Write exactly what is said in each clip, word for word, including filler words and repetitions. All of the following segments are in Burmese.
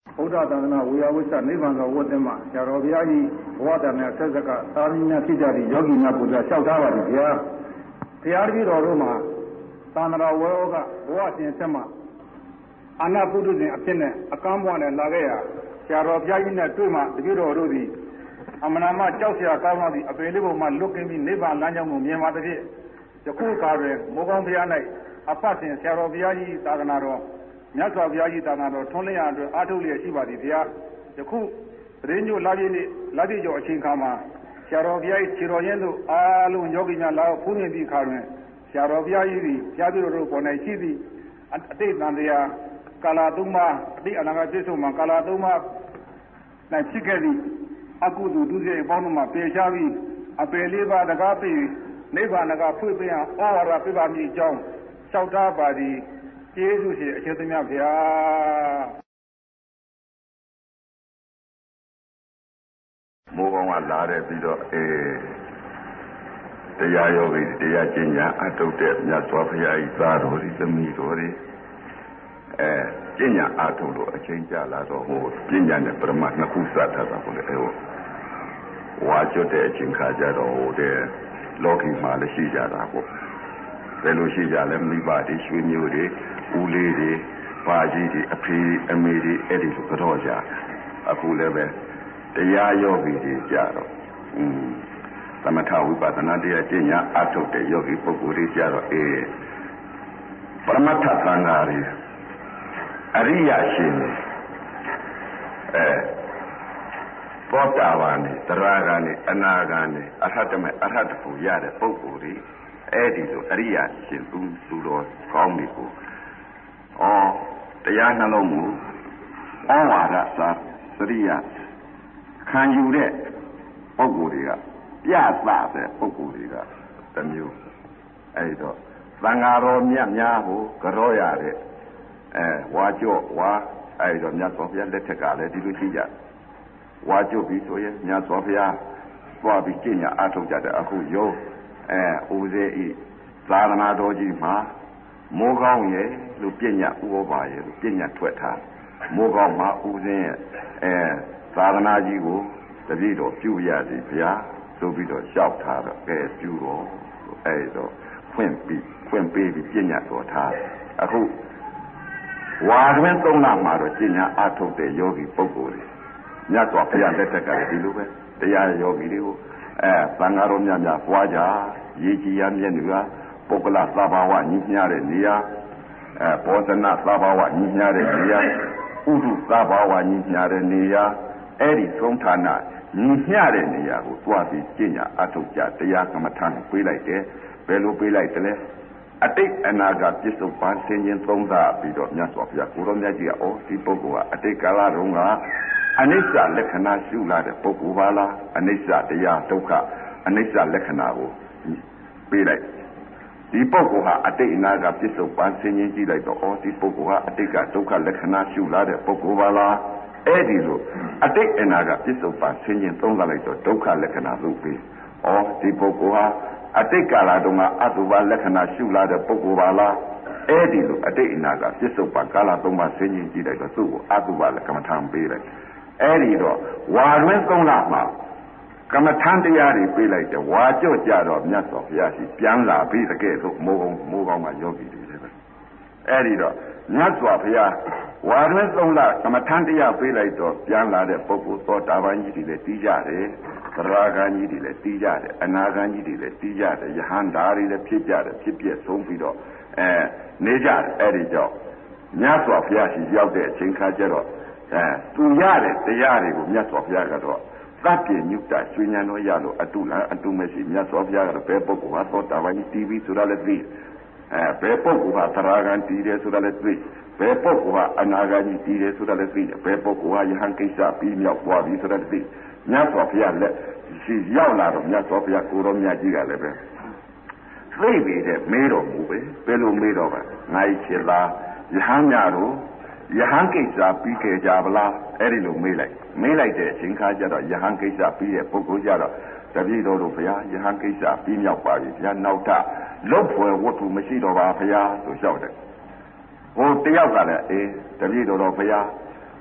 ဗုဒ္ဓသာသနာဝေယဝိသနိဗ္ဗာန်သောဝတ္တမဆရာတော်ဘုရားကြီးဘဝတန်နဲ့ဆက်ဆက်ကသာမဏေဖြစ်ကြသည့်ယောဂီများကိုလျှောက်ထားပါသည်ဗျာဘုရားတပည့်တော်တို့မှာသာသနာဝေယောကဘဝရှင်ဆက်မှာအာနာပုထုဇဉ်အဖြစ်နဲ့အကမ်းဘဝနဲ့လာခဲ့ရဆရာတော်ဘုရားကြီးနဲ့တွေ့မှတပည့်တော်တို့သည်အမနာမကြောက်စရာကောင်းသောသည့်အပေလေးပုံမှာလွတ်ကင်းပြီးနိဗ္ဗာန်လမ်းကြောင်းကိုမြင်ပါသဖြင့်ယခုအခါတွင်မိုးကောင်းဘုရား၌အဖတ်စဉ်ဆရာတော်ဘုရားကြီးသာသနာတော်မြတ်စွာဘုရားကြီးသာသနာတော်ထွန်းလင်းရအတွက်အားထုတ်လျက်ရှိပါသည်ဘုရားယခုတရင်ညိုလာပြည့်နေ့လာပြည့်ကျော်အချိန်ခါမှာဆရာတော်ဘုရားကြီးခြေတော်ရင်းတို့အားလုံးယောဂီများလာဖူးမြင်သည့်အခါတွင်ဆရာတော်ဘုရားကြီးသည်ဘုရားပြုတော်တို့ပေါ်၌ရှိသည့်အတိတ်တန်တရားကာလသုံးပါးအတိတ်အနာဂတ်ပြည့်စုံမှာကာလသုံးပါး၌ဖြစ်ခဲ့သည့်အကုသိုလ်ဒုစရိုက်အပေါင်းတို့မှာပေရှားပြီးအပယ်လေးပါးတကားပြီးနိဗ္ဗာန်ကဖွင့်ပေးအောင်ဩဝါဒပြပါမည်အကြောင်းလျှောက်ထားပါသည်ကျေးဇူးရှင်အရှင်သမီးဗျာမိုးကောင်းကလာတဲ့ပြီးတော့အဲတရားယောဂီတရားကျင့်ကြံအထုတ်တဲ့မြတ်စွာဘုရားဤသားတော်ဒီသမီးတော်ဒီအဲကျင့်ကြံအထုတ်လို့အချိန်ကြာလာတော့ဟိုကျင့်ကြံတဲ့ပရမတ်နှစ်ခုစတာတာကိုလေအဲဟိုဝါကျွတ်တဲ့အချိန်ခါကြတော့ဟိုတဲ့လောကီမှာလည်းရှိကြတာပေါ့ဘယ်လိုရှိကြလဲမိဘတွေရွှေမျိုးတွေဦးလေးတွေပါကြီးတွေအဖေအမေတွေအဲ့ဒီလိုကတော့ကြအခုလည်းပဲတရားယောဂီတွေကြတော့อืมသမထဝိပဿနာတရားကျင့်ညာအထုတ်တဲ့ယောဂီပုဂ္ဂိုလ်တွေကြတော့အေးပရမတ္ထသံဃာတွေအရိယာရှင်တွေအဲသောတာပန်တွေသရဂန်တွေအနာဂန်တွေအရဟတမေအရဟတဖို့ရတဲ့ပုဂ္ဂိုလ်တွေအဲ့ဒီလိုအရိယာရှင်သူသူတော်ကောင်းတွေကိုဩတရားနှလုံးမူဩဝါဒစာသရိယာခံယူတဲ့ပုဂ္ဂိုလ်တွေကပြသတဲ့ပုဂ္ဂိုလ်တွေကတစ်မျိုးအဲ့တော့သံဃာတော်မြတ်များကိုကြောရတဲ့အဲဝါကြော့ဝါအဲ့တော့မြတ်စွာဘုရားလက်ထက်ကလည်းဒီလိုရှိကြဝါကြော့ပြီးဆိုရင်မြတ်စွာဘုရားသွားပြီးကျင့်ညာအထုတ်ကြတဲ့အခုယောအဲဦးစေဤသာသနာတော်ကြီးမှာမိုးကောင်းရဲ့လို့ပညာဥပ္ပါရဲ့လို့ပညာထွက်ထားမိုးကောင်းမှာဦးစင်းရဲ့အဲသာသနာကြီးကိုတပည့်တော်ပြုရသည်ဗျာဆိုပြီးတော့လျှောက်ထားတော့ကဲပြုတော်အဲ့တော့ဖွင့်ပြီးဖွင့်ပေးပြီးပညာတော်ထားအခုဝါတွင်သုံးလမှာတော့ပညာအထုတ်တဲ့ယောဂီပုဂ္ဂိုလ်တွေမြတ်စွာဘုရားလက်ထက်ကလည်းဒီလိုပဲတရားယောဂီတွေကိုအဲသံဃာတော်များများပွားကြရေကြီးရမြင့်တွေကပုဂ္ဂလသဘာဝညှိညားတဲ့နေရာအဲဘောဓနာသဘာဝညှိညားတဲ့နေရာဥဒုသဘာဝညှိညားတဲ့နေရာအဲ့ဒီသုံးဌာနညှိညားတဲ့နေရာကိုတွားပြီးကျင့်ကြအထုတ်ကြတရားကမ္မထာပေးလိုက်တယ်ဘယ်လိုပေးလိုက်တယ်လဲအတိတ်အနာဂတ်ပြစ္ဆုတ်ပန်ဆင်းခြင်းသုံးသာပြီးတော့မြတ်စွာဘုရားကိုရောမြတ်ကြီးကဩဒီပုဂ္ဂိုလ်ကအတိတ်ကာလတုန်းကအနိစ္စလက္ခဏာရှုလာတဲ့ပုဂ္ဂိုလ်ပါလားအနိစ္စတရားဒုက္ခအနိစ္စလက္ခဏာကိုပေးလိုက်ဒီပုဂ္ဂိုလ်ဟာအတိတ်အနာဂတ်ပြစ္ဆုတ်ပန်ဆင်းခြင်းကြည့်လိုက်တော့ဩဒီပုဂ္ဂိုလ်ကအတိတ်ကဒုက္ခလက္ခဏာရှုလာတဲ့ပုဂ္ဂိုလ်ပါလားအဲ့ဒီလိုအတိတ်အနာဂတ်ပြစ္ဆုတ်ပန်ဆင်းခြင်းသုံးသပ်လိုက်တော့ဒုက္ခလက္ခဏာလို့ပြီးဩဒီပုဂ္ဂိုလ်ဟာအတိတ်ကာလတုန်းကအတုပါလက္ခဏာရှုလာတဲ့ပုဂ္ဂိုလ်ပါလားအဲ့ဒီလိုအတိတ်အနာဂတ်ပြစ္ဆုတ်ပန်ကာလသုံးပါဆင်းခြင်းကြည့်လိုက်တော့သူ့ကိုအတုပါလက္ခဏာပေးလိုက်အဲ့ဒီတော့ဝါတွင်သုံးလမှာကမ္မထန်တရားတွေပြေးလိုက်တယ်ဝါကြော့ကြတော့မြတ်စွာဘုရားရှိပြန်လာပြီးတကယ်လို့မိုးကောင်းမိုးကောင်းမှာယောဂီတွေလည်းပဲအဲ့ဒီတော့မြတ်စွာဘုရားဝါတွင်သုံးလကမ္မထန်တရားပြေးလိုက်တော့ပြန်လာတဲ့ပုဂ္ဂိုလ်သောတာပန်ကြီးတွေလည်းတီးကြတယ်သရဂန်ကြီးတွေလည်းတီးကြတယ်အနာဂန်ကြီးတွေလည်းတီးကြတယ်ယဟန္တာတွေလည်းဖြစ်ကြတယ်ဖြစ်ပြဆုံးပြီးတော့အဲနေကြတယ်အဲ့ဒီကြောင့်မြတ်စွာဘုရားရှိရောက်တဲ့အချိန်ခါကျတော့အဲသူရတဲ့တရားတွေကိုမြတ်စွာဘုရားကတော့သဗ္ဗညုတရွှေဉာဏ်တော်ရလို့အတုလားအတုမရှိမြတ်စွာဘုရားကတော့ဘယ်ပုဂ္ဂိုလ်ဟာသောတာပန်ကြီးတီးပြီးဆိုတာလည်းသိအဲဘယ်ပုဂ္ဂိုလ်ဟာသရဂန်တီးတယ်ဆိုတာလည်းသိဘယ်ပုဂ္ဂိုလ်ဟာအနာဂန်ကြီးတီးတယ်ဆိုတာလည်းသိဘယ်ပုဂ္ဂိုလ်ဟာယဟန်ကိစ္စပြီးမြောက်သွားပြီဆိုတာလည်းသိမြတ်စွာဘုရားလည်းရှိရောက်လာတော့မြတ်စွာဘုရားကိုရောမြတ်ကြီးကလည်းပဲသိပြီတဲ့မေးတော်မူပဲဘယ်လိုမေးတော့ပါငါ့ချစ်လားယဟန်များတို့ယဟန်ကိစ္စပြီးခဲ့ကြပါလားအဲ့ဒီလိုမေးလိုက်မေးလိုက်တဲ့အချိန်ခါကျတော့ယဟန်ကိစ္စပြီးတဲ့ပုဂ္ဂိုလ်ကျတော့တပည့်တော်တို့ဘုရားယဟန်ကိစ္စပြီးမြောက်ပါပြီဘုရားနောက်ထပ်လုတ်ဖွယ်ဝတ္ထုမရှိတော့ပါဘုရားဆိုလျှောက်တယ်ဟိုတယောက်ကလည်းအေးတပည့်တော်တော်ဘုရား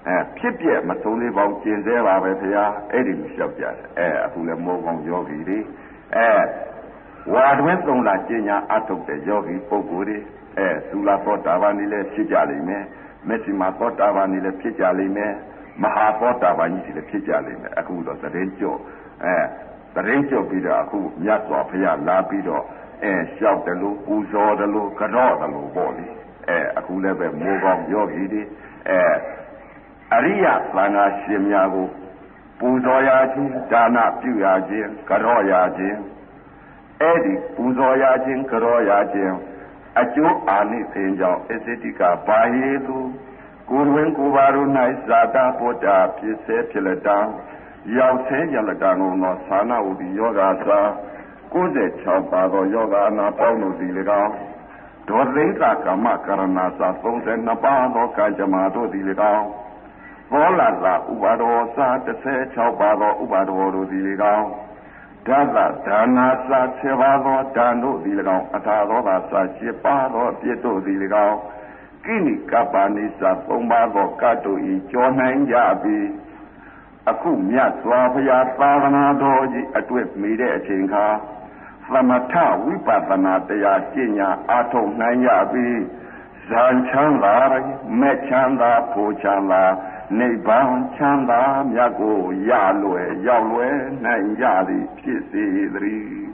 အဲဖြစ်ပြမဆုံးသေးပေါင်းကျင်သေးပါပဲဗျာအဲ့ဒီလိုလျှောက်ကြတယ်အဲအခုလည်းမောကောင်းယောဂီတွေအဲဝါတွင်သုံးလာကျင်ညာအထုတ်တဲ့ယောဂီပုဂ္ဂိုလ်တွေအဲသုလာသောတာပန်ကြီးလည်းဖြစ်ကြလိမ့်မယ်မက်ဆီမာသောတာပန်ကြီးလည်းဖြစ်ကြလိမ့်မယ်မဟာသောတာပန်ကြီးလည်းဖြစ်ကြလိမ့်မယ်အခုတော့သတင်းကြော့အဲသတင်းကြော့ပြီးတော့အခုမြတ်စွာဘုရားလာပြီးတော့အဲလျှောက်တယ်လို့ပူဇော်တယ်လို့ကြော့တယ်လို့ပေါ့လေအဲအခုလည်းပဲမောကောင်းယောဂီတွေအဲအရိယသံဃာရှင်များကိုပူဇော်ရခြင်းဒါနပြုရခြင်းကြော့ရခြင်းအဲ့ဒီပူဇော်ရခြင်းကြော့ရခြင်းအကျိုးအာနိသင်ကြောင့်အစ္စတိကဘာဟေတုကိုယ်ဝင်ကိုယ်ပါတို့၌ဇာတာပုတ္တာဖြစ်စေဖြစ်လက်တံရောက်ဆဲရလက်တံကိုသောသာနာဝတိယောဂါသာကိုယ်ဆက်၆ပါးသောယောဂအနာပေါင်းတို့သည်၎င်းဒေါသိက္ခာကမ္မကရဏာသာ၃၂ပါးသောကံကြမ္မာတို့သည်၎င်းဘောလာသာဥပါဒောသာ၁၆ပါးသောဥပါဒောတို့သည်၎င်းဓာတဒါနာသာဆယ်ပါးသောဒါနတို့သည်၎င်းအထာသောသာသာ၈ပါးသောပြည့်တို့သည်၎င်းကိနိကပ္ပါနိသာ၃ပါးသောကတ်တို့၏ကြောနိုင်ကြပြီအခုမြတ်စွာဘုရားသာသနာတော်ကြီးအတွေ့မိတဲ့အချိန်ခါသမထဝိပဿနာတရားကျင့်ညာအားထုတ်နိုင်ကြပြီဇာချမ်းသာမဲ့ချမ်းသာဖို့ချမ်းသာနိဗ္ဗာန်ချမ်းသာမြတ်ကိုရလွယ်ရောက်လွယ်နိုင်ကြသည်ဖြစ်စေသတည်း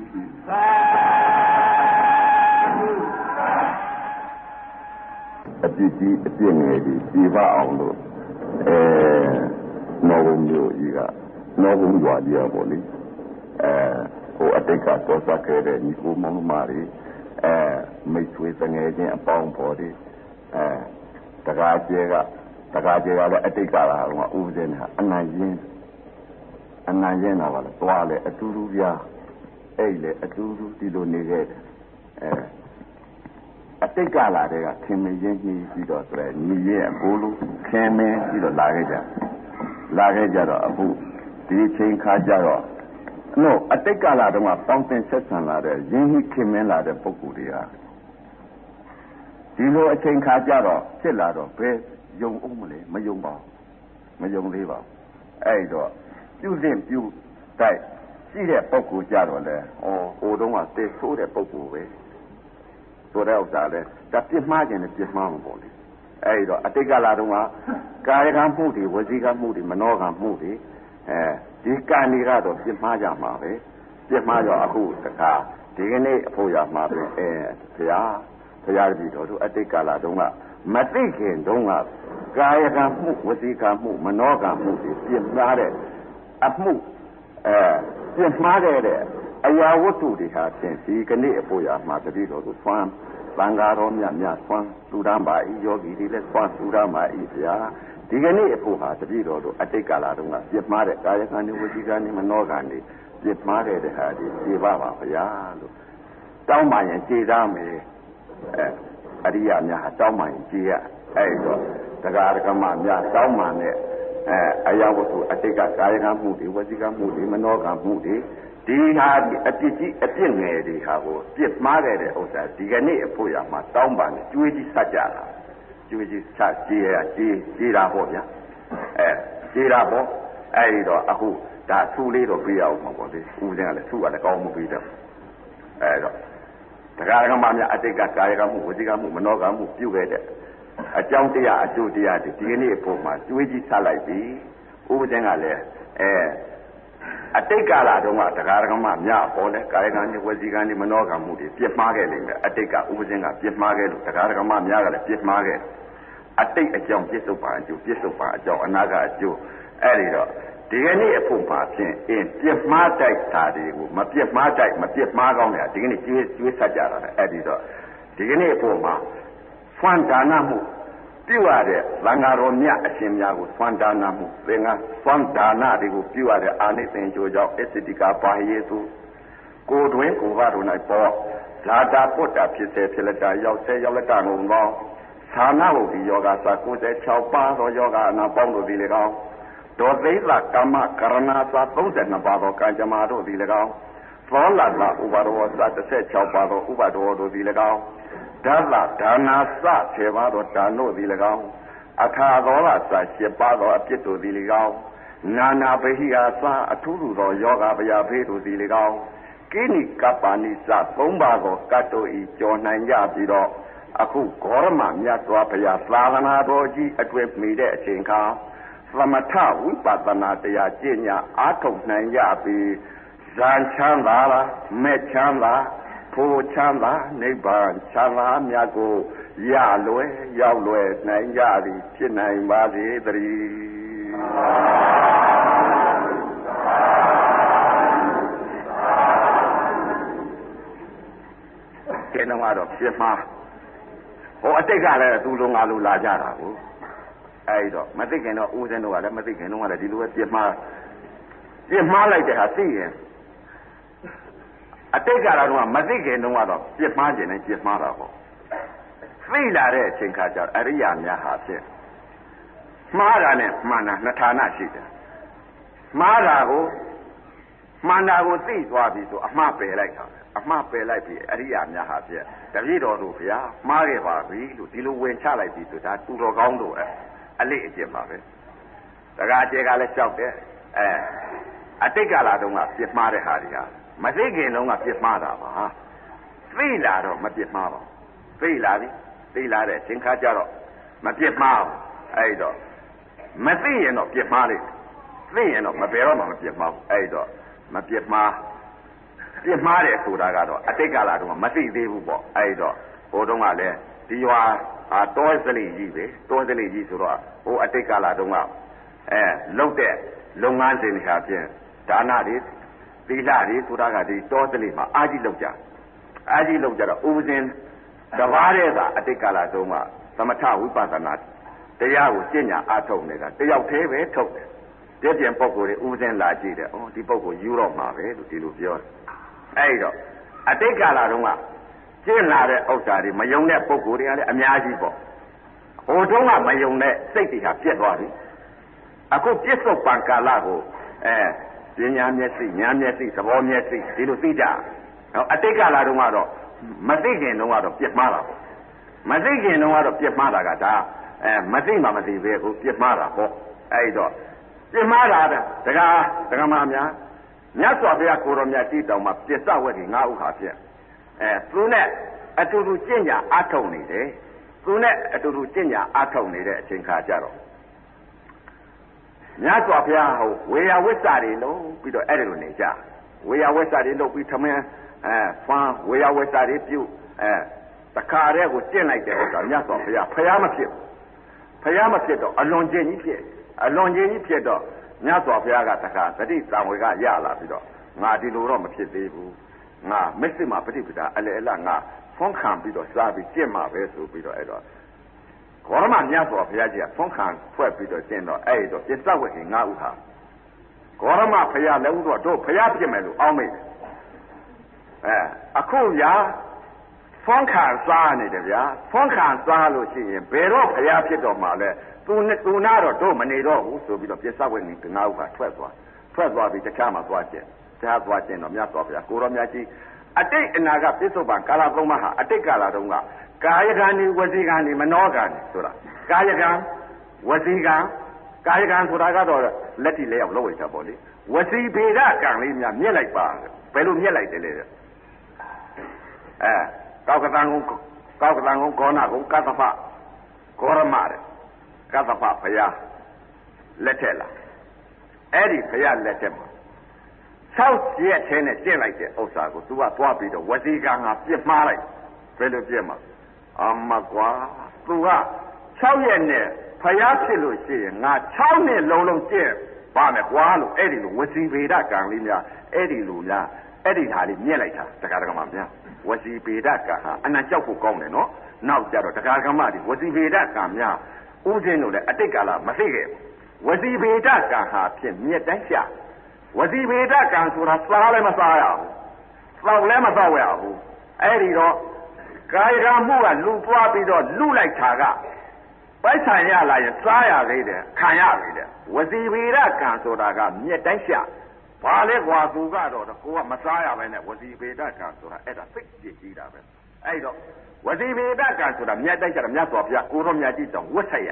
အပြစ်ကြီးအပြစ်ငယ်ကြီးပြေပါအောင်လို့အဲနော်ဘုံမျိုးကြီးကနော်ဘုံရွာကြီးอ่ะပေါ့လေအဲဟိုအတိတ်ကတောစခဲ့တဲ့ညီကိုမောင်မတွေအဲမိတ်ဆွေတငယ်ချင်းအပေါင်းပေါ်တွေအဲတကားကျဲကတကားကျဲကလည်းအတိတ်ကလာတော့ဥပဒေနဲ့အနိုင်ရင်းအနိုင်ရင်းတော့လည်းသွားလေအတူတူပြအဲ့လေအတူတူဒီလိုနေခဲ့တယ်အဲအတိတ်ကလာတဲ့ကခင်မင်းရင်းနှီးပြီးတော့ဆိုရဲညီရဲ့အကိုလိုခင်မင်းပြီးတော့လာခဲ့ကြလာခဲ့ကြတော့အခုဒီချိန်ခါကြတော့နော်အတိတ်ကလာတော့တောင်းတင်ဆက်ဆံလာတဲ့ရင်းနှီးခင်မင်းလာတဲ့ပုဂ္ဂိုလ်တွေဟာဒီလိုအချိန်ခါကြတော့ဖြစ်လာတော့ဘယ်ယုံအောင်မလဲမယုံပါဘူးမယုံသေးပါဘူးအဲ့တော့ပြုစဉ်ပြုတိုက်ရှိတဲ့ပုဂ္ဂိုလ်ကြတော့လေဩဟိုတုန်းကတေဆိုးတဲ့ပုဂ္ဂိုလ်ပဲဆိုတဲ့ဥစ္စာလဲဒါပြစ်မှားခြင်းနဲ့ပြစ်မှားမှာပေါ့လေအဲ့တော့အတိတ်ကလာတော့ကကာယကံမှုတွေဝစီကံမှုတွေမနောကံမှုတွေအဲဒီကံတွေကတော့ပြစ်မှားကြမှာပဲပြစ်မှားတော့အခုတခါဒီကနေ့အဖို့ရမှာပဲအဲဘုရားဘုရားတပည့်တော်တို့အတိတ်ကလာတော့ကမသိခင်တုန်းကကာယကံမှုဝစီကံမှုမနောကံမှုတွေပြစ်မှားတဲ့အမှုအဲပြစ်မှားတဲ့အရာဝတ္ထုတွေဟာဖြင့်ဒီကနေ့အဖို့ရမှာတပည့်တော်တို့ဆွမ်းသံဃာတော်မြတ်မြတ်ဆွမ်းသူရမ်းပါဤယောဂီတွေလည်းဆွမ်းသူရမ်းပါဤဗျာဒီကနေ့အဖို့ဟာတပည့်တော်တို့အတိတ်ကလာတုန်းကပြစ်မှားတဲ့ကာယကံတွေဝစီကံတွေမနောကံတွေပြစ်မှားတဲ့ဟာတွေပြေပါပါဗျာလို့တောင်းပါရင်ကျေသားမယ်အဲအရိယာများဟာတောင်းပါရင်ကျေရအဲ့တော့တရားဓမ္မများတောင်းပါနဲ့အဲအရာဝတ္ထုအတိတ်ကကာယကံမှုတွေဝစီကံမှုတွေမနောကံမှုတွေဒီဟာဒီအပြစ်ကြီးအပြစ်ငယ်တွေဟာကိုပြစ်မှားခဲ့တဲ့ဥစ္စာဒီကနေ့အဖို့ရမှာတောင်းပါနဲ့ကျွေးကြီးဆက်ကြတာကျွေးကြီးဆက်ကြေးရကြေးကြေးတာပေါ့ဗျာအဲကြေးတာပေါ့အဲ့တော့အခုဒါသူ့လေးတော့ပြရအောင်မှာပေါ့လေဥပဒေကလည်းသူ့ကလည်းကောင်းမှုပြီးတော့အဲ့တော့တရားဓမ္မများအတိတ်ကကာယကမှုဝစီကမှုမနောကမှုပြုခဲ့တဲ့အကြောင်းတရားအကျိုးတရားတွေဒီကနေ့အဖို့မှာကျွေးကြီးဆက်လိုက်ပြီဥပဒေကလည်းအဲအတိတ်ကာလတုန်းကတရားဓမ္မများပေါ်လဲကာယကံတွေဝစီကံတွေမနောကံမှုတွေပြစ်မှားခဲ့လိမ့်မယ်အတိတ်ကဥပဇင်းကပြစ်မှားခဲ့လို့တရားဓမ္မများကလည်းပြစ်မှားခဲ့အတိတ်အကြောင်းပြစ္ဆုတ်ပါအကျိုးပြစ္ဆုတ်ပါအကြောင်းအနာဂတ်အကျိုးအဲ့ဒီတော့ဒီကနေ့အဖို့မှာဖြင့်အင်းပြစ်မှားတိုက်တာတွေကိုမပြစ်မှားတိုက်မပြစ်မှားကောင်းတယ်ဒီကနေ့ကျွေးကျွေးဆက်ကြတာလေအဲ့ဒီတော့ဒီကနေ့အဖို့မှာဖွမ်းဒါနမှုပြုရတဲ့သံဃာတော်မြတ်အရှင်များကိုသွန်ဒါနမှုသင်္ဃသွန်ဒါနတွေကိုပြုရတဲ့အာနိသင်္ကြိုကြောင့်အစ္စတိကဘာယေသူကိုယ်တွင်ကိုယ်ပါတို့၌ပေါ်ဇာတာပုတ္တဖြစ်စေဖြစ်လက်တာရောက်စေရောက်လက်တာငုံသောဌာနဟုဒီယောဂသာ၉၆ပါးသောယောဂအနာပေါင်းတို့သည်၎င်းဒေါသိသကမ္မကရဏသာ၃၂ပါးသောကံကြမ္မာတို့သည်၎င်းသောလတဥပါဒောသာ၁၆ပါးသောဥပါဒောတို့သည်၎င်းဓာတဒါနာစဆေပါသောဒါနတို့သည်၎င်းအခါသောကစာရှင်းပါသောအဖြစ်တို့သည်၎င်းနာနာပဟိယာစာအထုလူသောယောဂဗျာဖေးတို့သည်၎င်းကိနိကပ္ပနိစသုံးပါးသောကတ်တို့ဤကြော်နိုင်ကြပြီးတော့အခုဂေါရမမြတ်စွာဘုရားသာသနာတော်ကြီးအတွင်မိတဲ့အချိန်ခါသမထဝိပဿနာတရားကျင့်ညာအားထုတ်နိုင်ကြပြီးဇာချမ်းသာလားမဲ့ချမ်းသာဖို့ချမ်းသာနိဗ္ဗာန်ချမ်းသာမြတ်ကိုရလွယ်ရောက်လွယ်နိုင်ကြသည်ဖြစ်နိုင်ပါစေတည်းကျင်းတော့တော့ပြမဟိုအတိတ်ကလည်းသူ့လိုငါလိုလာကြတာကိုအဲ့တော့မသိခင်တော့ဦးစင်းတို့ကလည်းမသိခင်တော့ကလည်းဒီလိုပဲပြမပြမလိုက်တဲ့ဟာသိရင်အတိတ်ကတော့မသိခင်တော့ကတော့ပြမခြင်းနဲ့ပြမတာပေါ့သိလာတဲ့အချိန်ခါကျတော့အရိယာများဟာဖြင့်မှားတာနဲ့မှန်တာနှစ်ဌာနရှိတယ်မှားတာကိုမှန်တာကိုသိသွားပြီဆိုအမှားပယ်လိုက်တာအမှားပယ်လိုက်ပြီအရိယာများဟာဖြင့်တပည့်တော်တို့ဗျာမှားခဲ့ပါပြီလို့ဒီလိုဝင်ချလိုက်ပြီဆိုဒါတူတော်ကောင်းတို့အလေးအကျင့်ပါပဲတကားအကျဲကလည်းကြောက်တယ်အဲအတိတ်ကလာတုန်းကပြစ်မှားတဲ့ဟာတွေဟာမသိခင်တုန်းကပြစ်မှားတာပါသိလာတော့မပြစ်မှားပါသိလာပြီသိလာတဲ့အချိန်ခါကျတော့မပြစ်မှားဘူးအဲ့တော့မသိရင်တော့ပြစ်မှားလိမ့်သိရင်တော့မပယ်တော့မှမပြစ်မှားဘူးအဲ့တော့မပြစ်မှားပြစ်မှားတယ်ဆိုတာကတော့အတိတ်ကလာတုန်းကမသိသေးဘူးပေါ့အဲ့တော့ဟိုတုန်းကလည်းဒီရွာအာတောစလိကြီးပဲတောစလိကြီးဆိုတော့ဟိုအတိတ်ကလာတုန်းကအဲလုတ်တဲ့လုပ်ငန်းစဉ်တွေဟာဖြင့်ဒါနတွေသီလတွေဆိုတာကဒီတောစလိမှာအာကြီးလုတ်ကြအာကြီးလုတ်ကြတော့ဥပဇင်တဘာတဲ့ကအတိတ်ကလာတုန်းကသမထဝိပဿနာတရားကိုကျင့်ညာအားထုတ်နေတာတယောက်သေးပဲထုတ်တယ်တည်းပြန်ပုံကိုယ်တွေဥပဇင်လာကြည့်တယ်ဩဒီပုံကိုယူတော့မှာပဲလို့ဒီလိုပြောတယ်အဲ့တော့အတိတ်ကလာတုန်းကကျင့်လာတဲ့ဥစ္စာတွေမယုံတဲ့ပုံကိုယ်တွေကလည်းအများကြီးပေါ့ဟိုတုန်းကမယုံတဲ့စိတ်တွေဟာပြတ်သွားပြီအခုပြစ္ဆုတ်ပံကာလကိုအဲပညာမျက်စိဉာဏ်မျက်စိသဘောမျက်စိဒီလိုသိကြနော်အတိတ်ကလာတုန်းကတော့မသိခင်တုန်းကတော့ပြစ်မှားတာပေါ့မသိခင်တုန်းကတော့ပြစ်မှားတာကဒါအဲမသိမှမသိပဲကိုပြစ်မှားတာပေါ့အဲ့တော့ပြစ်မှားတာတကားတကားမများမြတ်စွာဘုရားကိုရောမြတ်ကြီးတောင်မှာပြစ္ဆဝက်ဒီငါးဥခါဖြင့်အဲသူနဲ့အတူတူကျင့်ကြအားထုတ်နေတယ်သူနဲ့အတူတူကျင့်ကြအားထုတ်နေတဲ့အချိန်ခါကျတော့မြတ်စွာဘုရားဟိုဝေယဝိစ္စတွေလုံးပြီးတော့အဲ့ဒီလိုနေကြဝေယဝိစ္စတွေလုပ်ပြီးထမင်းအဲဖန်ဝေယဝိစ္စတွေပြုအဲတခါတည်းကိုကျင့်လိုက်တဲ့ဥစ္စာမြတ်စွာဘုရားဖျားမဖြစ်ဖျားမဖြစ်တော့အလွန်ကျင့်ကြီးဖြစ်အလွန်ကျင့်ကြီးဖြစ်တော့မြတ်စွာဘုရားကတခါသတိတံဝေကရလာပြီးတော့ငါဒီလိုတော့မဖြစ်သေးဘူးငါမစ္စမပฏิပဒါအလေအလငါဖုံးခံပြီးတော့စားပြီးကျင့်မှာပဲဆိုပြီးတော့အဲ့တော့ဘောရမမြတ်စွာဘုရားကြီးကဖုံးခံဖွဲ့ပြီးတော့ကျင့်တော့အဲ့တော့ပြစ္ဆဝတ်ကြီးငါဥဟာဘောရမဘုရားလည်းဥတော့တို့ဘုရားဖြစ်မယ်လို့အောင်းမိတ်အဲအခုညာဖုံးခံစားနေတယ်ဗျာဖုံးခံစားလို့ရှိရင်ဘယ်တော့ဘုရားဖြစ်တော့မှလဲသူနဲ့သူနာတော့တို့မနေတော့ဘူးဆိုပြီးတော့ပြစ္ဆဝတ်ကြီးငါဥဟာထွက်သွားထွက်သွားပြီးတခြားမှာသွားကျင့်ကြားသွားကျင့်တော့မြတ်စွာဘုရားကိုရောမြတ်ကြီးအတိတ်အနာကပြစ္ဆုတ်ပံကာလသုံးပါးဟာအတိတ်ကာလတုန်းကကာယကံဒီဝစီကံဒီမနောကံဆိုတာကာယကံဝစီကံကာယကံဆိုတာကတော့လက်တိလက်ရောက်လောက်ဝိတာပေါ့လေဝစီဗေဒကံလေးများမြက်လိုက်ပါဘယ်လိုမြက်လိုက်တယ်လဲအဲကောက်ကတန်ကုန်းကောက်ကတန်ကုန်းကောနာကုန်းကသဖကောရမတဲ့ကသဖဘုရားလက်ထက်လားအဲ့ဒီဘုရားလက်ထက်မှာ၆ရက်ချင်းနဲ့ကျင့်လိုက်တဲ့ဥစ္စာကိုသူကသွားပြီးတော့ဝစီကံကပြစ်မှားလိုက်ဘယ်လိုပြစ်မှာအမကွာသူက၆ရက်နဲ့ဖျားဖြစ်လို့ရှိရင်ငါ၆နှစ်လုံးလုံးကျင့်ပါမယ်ကွာလို့အဲ့ဒီလိုဝစီဗေဒကံလေးများအဲ့ဒီလိုများအဲ့ဒီဟာလေးမြက်လိုက်တာတက္ကရာကမများဝစီဗေဒကံဟာအနံကြောက်ဖို့ကောင်းတယ်နော်နောက်ကြတော့တက္ကရာကမဒီဝစီဗေဒကံများဥစဉ်တို့လည်းအတိတ်ကာလမသိခဲ့ဘူးဝစီဗေဒကံဟာဖြင့်မြက်တိုင်းရှာဝစီဗေဒကံဆိုတာစားလည်းမစားရဘူးသောက်လည်းမသောက်ရဘူးအဲ့ဒီတော့ကာယကံမှုကလူပွားပြီးတော့လူလိုက်တာကပိုက်ဆံရလာရင်စားရသေးတယ်ခံရသေးတယ်ဝစီဗေဒကံဆိုတာကမြက်တိုင်းရှာဘာလဲကွာသူကတော့ကိုကမစားရပဲနဲ့ဝစီဗေဒကံဆိုတာအဲ့ဒါသိကြည့်ကြည့်တာပဲအဲ့တော့ဝစီဗေဒကံဆိုတာမြတ်တိုက်ကြတာမြတ်စွာဘုရားကိုရောမြတ်ကြီးတောင်ဝတ်ဆက်ရ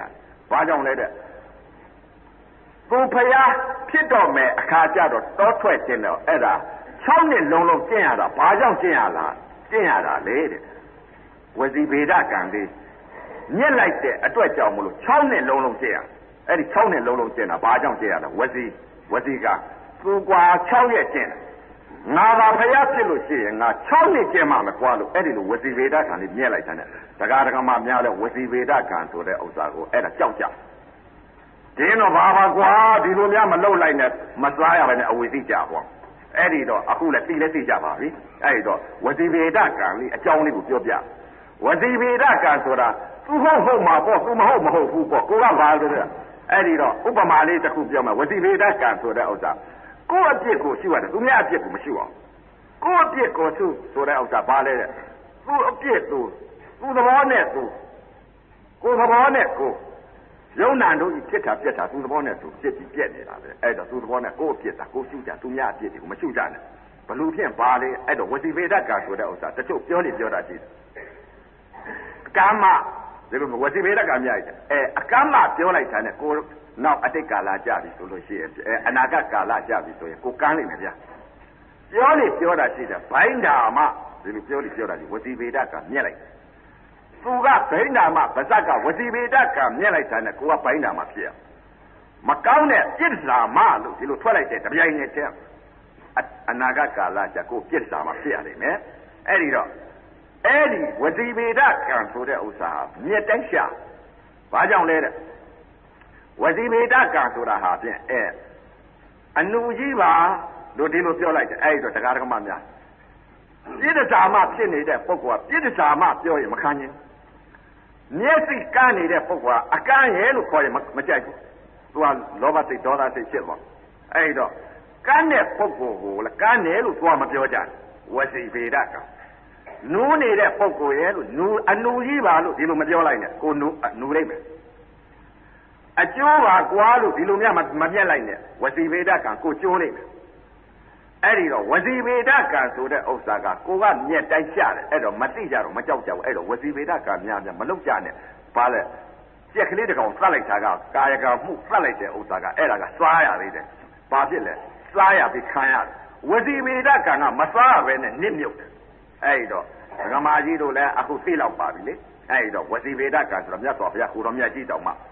ဘာကြောင့်လဲတဲ့သူဖယားဖြစ်တော်မယ်အခါကျတော့တောထွက်ခြင်းတော့အဲ့ဒါ၆နှစ်လုံးလုံးကျင့်ရတာဘာကြောင့်ကျင့်ရလားကျင့်ရတာလေတဲ့ဝစီဗေဒကံလေးညက်လိုက်တဲ့အတွက်ကြောင့်မလို့၆နှစ်လုံးလုံးကျင့်ရအဲ့ဒီ၆နှစ်လုံးလုံးကျင့်တာဘာကြောင့်ကျင့်ရလဲဝစီဝစီကသူကွာ၆ရက်ကျင့်တယ်ငါသာဖယားဖြစ်လို့ရှိရင်ငါ၆နှစ်ကျင့်မှမကွာလို့အဲ့ဒီလိုဝစီဗေဒကံလေးညက်လိုက်တဲ့တကားတကမှများလဲဝစီဗေဒကံဆိုတဲ့ဥစ္စာကိုအဲ့ဒါကြောက်ကြဒီတော့ဘာပါကွာဒီလိုများမလုပ်လိုက်နဲ့မစားရပဲနဲ့အဝေသိကြပေါ့အဲ့ဒီတော့အခုလည်းသိလဲသိကြပါပြီအဲ့ဒီတော့ဝစီဗေဒကံလေးအကြောင်းလေးကိုပြောပြဝစီဗေဒကံဆိုတာသူဟုတ်ဟုတ်မှာပေါ့သူမဟုတ်မဟုတ်ဘူးပေါ့ကိုကဘာလို့လဲအဲ့ဒီတော့ဥပမာလေးတစ်ခုပြောမယ်ဝစီဗေဒကံဆိုတဲ့ဥစ္စာကိုယ့်အပြစ်ကိုရှိရတယ်သူများအပြစ်ကိုမရှိအောင်ကိုယ့်အပြစ်ကိုသူဆိုတဲ့ဥစ္စာဘာလဲတဲ့သူအပြစ်သူသူသဘောနဲ့သူကိုယ်သဘောနဲ့ကိုယုံနာတို့ဖြစ်တာပြက်တာသူသဘောနဲ့သူဖြစ်ပြီးပြက်နေတာပဲအဲ့တော့သူသဘောနဲ့ကိုယ့်အပြစ်တာကိုယ်ရှုကြသူများအပြစ်တွေကိုမရှုကြနဲ့ဘလို့ဖြင့်ပါလေအဲ့တော့ဝစီဗေဒကံဆိုတဲ့ဥစ္စာတချို့ပြောနေပြောတာရှိတယ်ကာမဒီလိုဝစီဗေဒကံမြိုက်တယ်အဲအကမ္မပြောလိုက်တာနဲ့ကိုနောက်အတိတ်ကာလကြာပြီဆိုလို့ရှိရင်အဲအနာဂတ်ကာလကြာပြီဆိုရင်ကိုကန်းလိမ့်မယ်ဗျာပြောနေပြောတာရှိတယ်ဘိုင်းဓာမဒီလိုပြောနေပြောတာဒီဝစီဗေဒကံမြက်လိုက်သူကဘိန်းဓာမဗဇက်ကဝစီဗေဒကံမြက်လိုက်တာနဲ့ကိုကဘိန်းဓာမဖြစ်ရမကောင်းတဲ့ပြစ်ဓာမလို့ဒီလိုထွက်လိုက်တဲ့တပြိုင်နက်တည်းအနာဂတ်ကာလကြာကိုပြစ်ဓာမဖြစ်ရလိမ့်မယ်အဲ့ဒီတော့အဲ့ဒီဝစီဗေဒကံဆိုတဲ့ဥစ္စာမြက်တိုင်းရှာဘာကြောင့်လဲတဲ့ဝစီဗေဒကံဆိုတာဟာဖြင့်အဲအနုကြီးပါလို့ဒီလိုပြောလိုက်တယ်အဲ့ဒီတော့တရားဓမ္မများပြစ်ဓာမဖြစ်နေတဲ့ပုဂ္ဂိုလ်ကပြစ်ဓာမပြောရင်မခံနိုင်မျက်စိကန်းနေတဲ့ပုဂ္ဂိုလ်ကအကန်းရဲလို့ခေါ်ရင်မကြိုက်ဘူးသူကလောဘစိတ်ဒေါသစိတ်ဖြစ်သွားအဲ့ဒီတော့ကန်းတဲ့ပုဂ္ဂိုလ်ကိုလည်းကန်းတယ်လို့သူကမပြောကြဘူးဝစီဗေဒကံနူးနေတဲ့ပုဂ္ဂိုလ်ရဲ့လို့နူးအနူကြီးပါလို့ဒီလိုမပြောလိုက်နဲ့ကိုနူးနူးလိုက်မယ်အကျိုးပါကွာလို့ဒီလိုများမပြက်လိုက်နဲ့ဝစီဗေဒကံကိုကျိုးလိုက်မယ်အဲ့ဒီတော့ဝစီဗေဒကံဆိုတဲ့ဥစ္စာကကိုကမြက်တိုင်းရှာတယ်အဲ့တော့မသိကြတော့မကြောက်ကြဘူးအဲ့တော့ဝစီဗေဒကံများများမလုပ်ကြနဲ့ဘာလဲကြက်ကလေးတကောင်သတ်လိုက်တာကကာယကံမှုသတ်လိုက်တဲ့ဥစ္စာကအဲ့ဒါကစားရသေးတယ်ဘာဖြစ်လဲစားရပြီးခံရတယ်ဝစီဗေဒကံကမစားရပဲနဲ့နစ်မြုပ်တယ်အဲ့ဒီတော့ဓမ္မကြီးတို့လည်းအခုသိလောက်ပါပြီလေအဲ့ဒီတော့ဝစီဗေဒကံဆိုတော့မြတ်စွာဘုရားကိုတော်မြတ်ကြီးတောင်မှ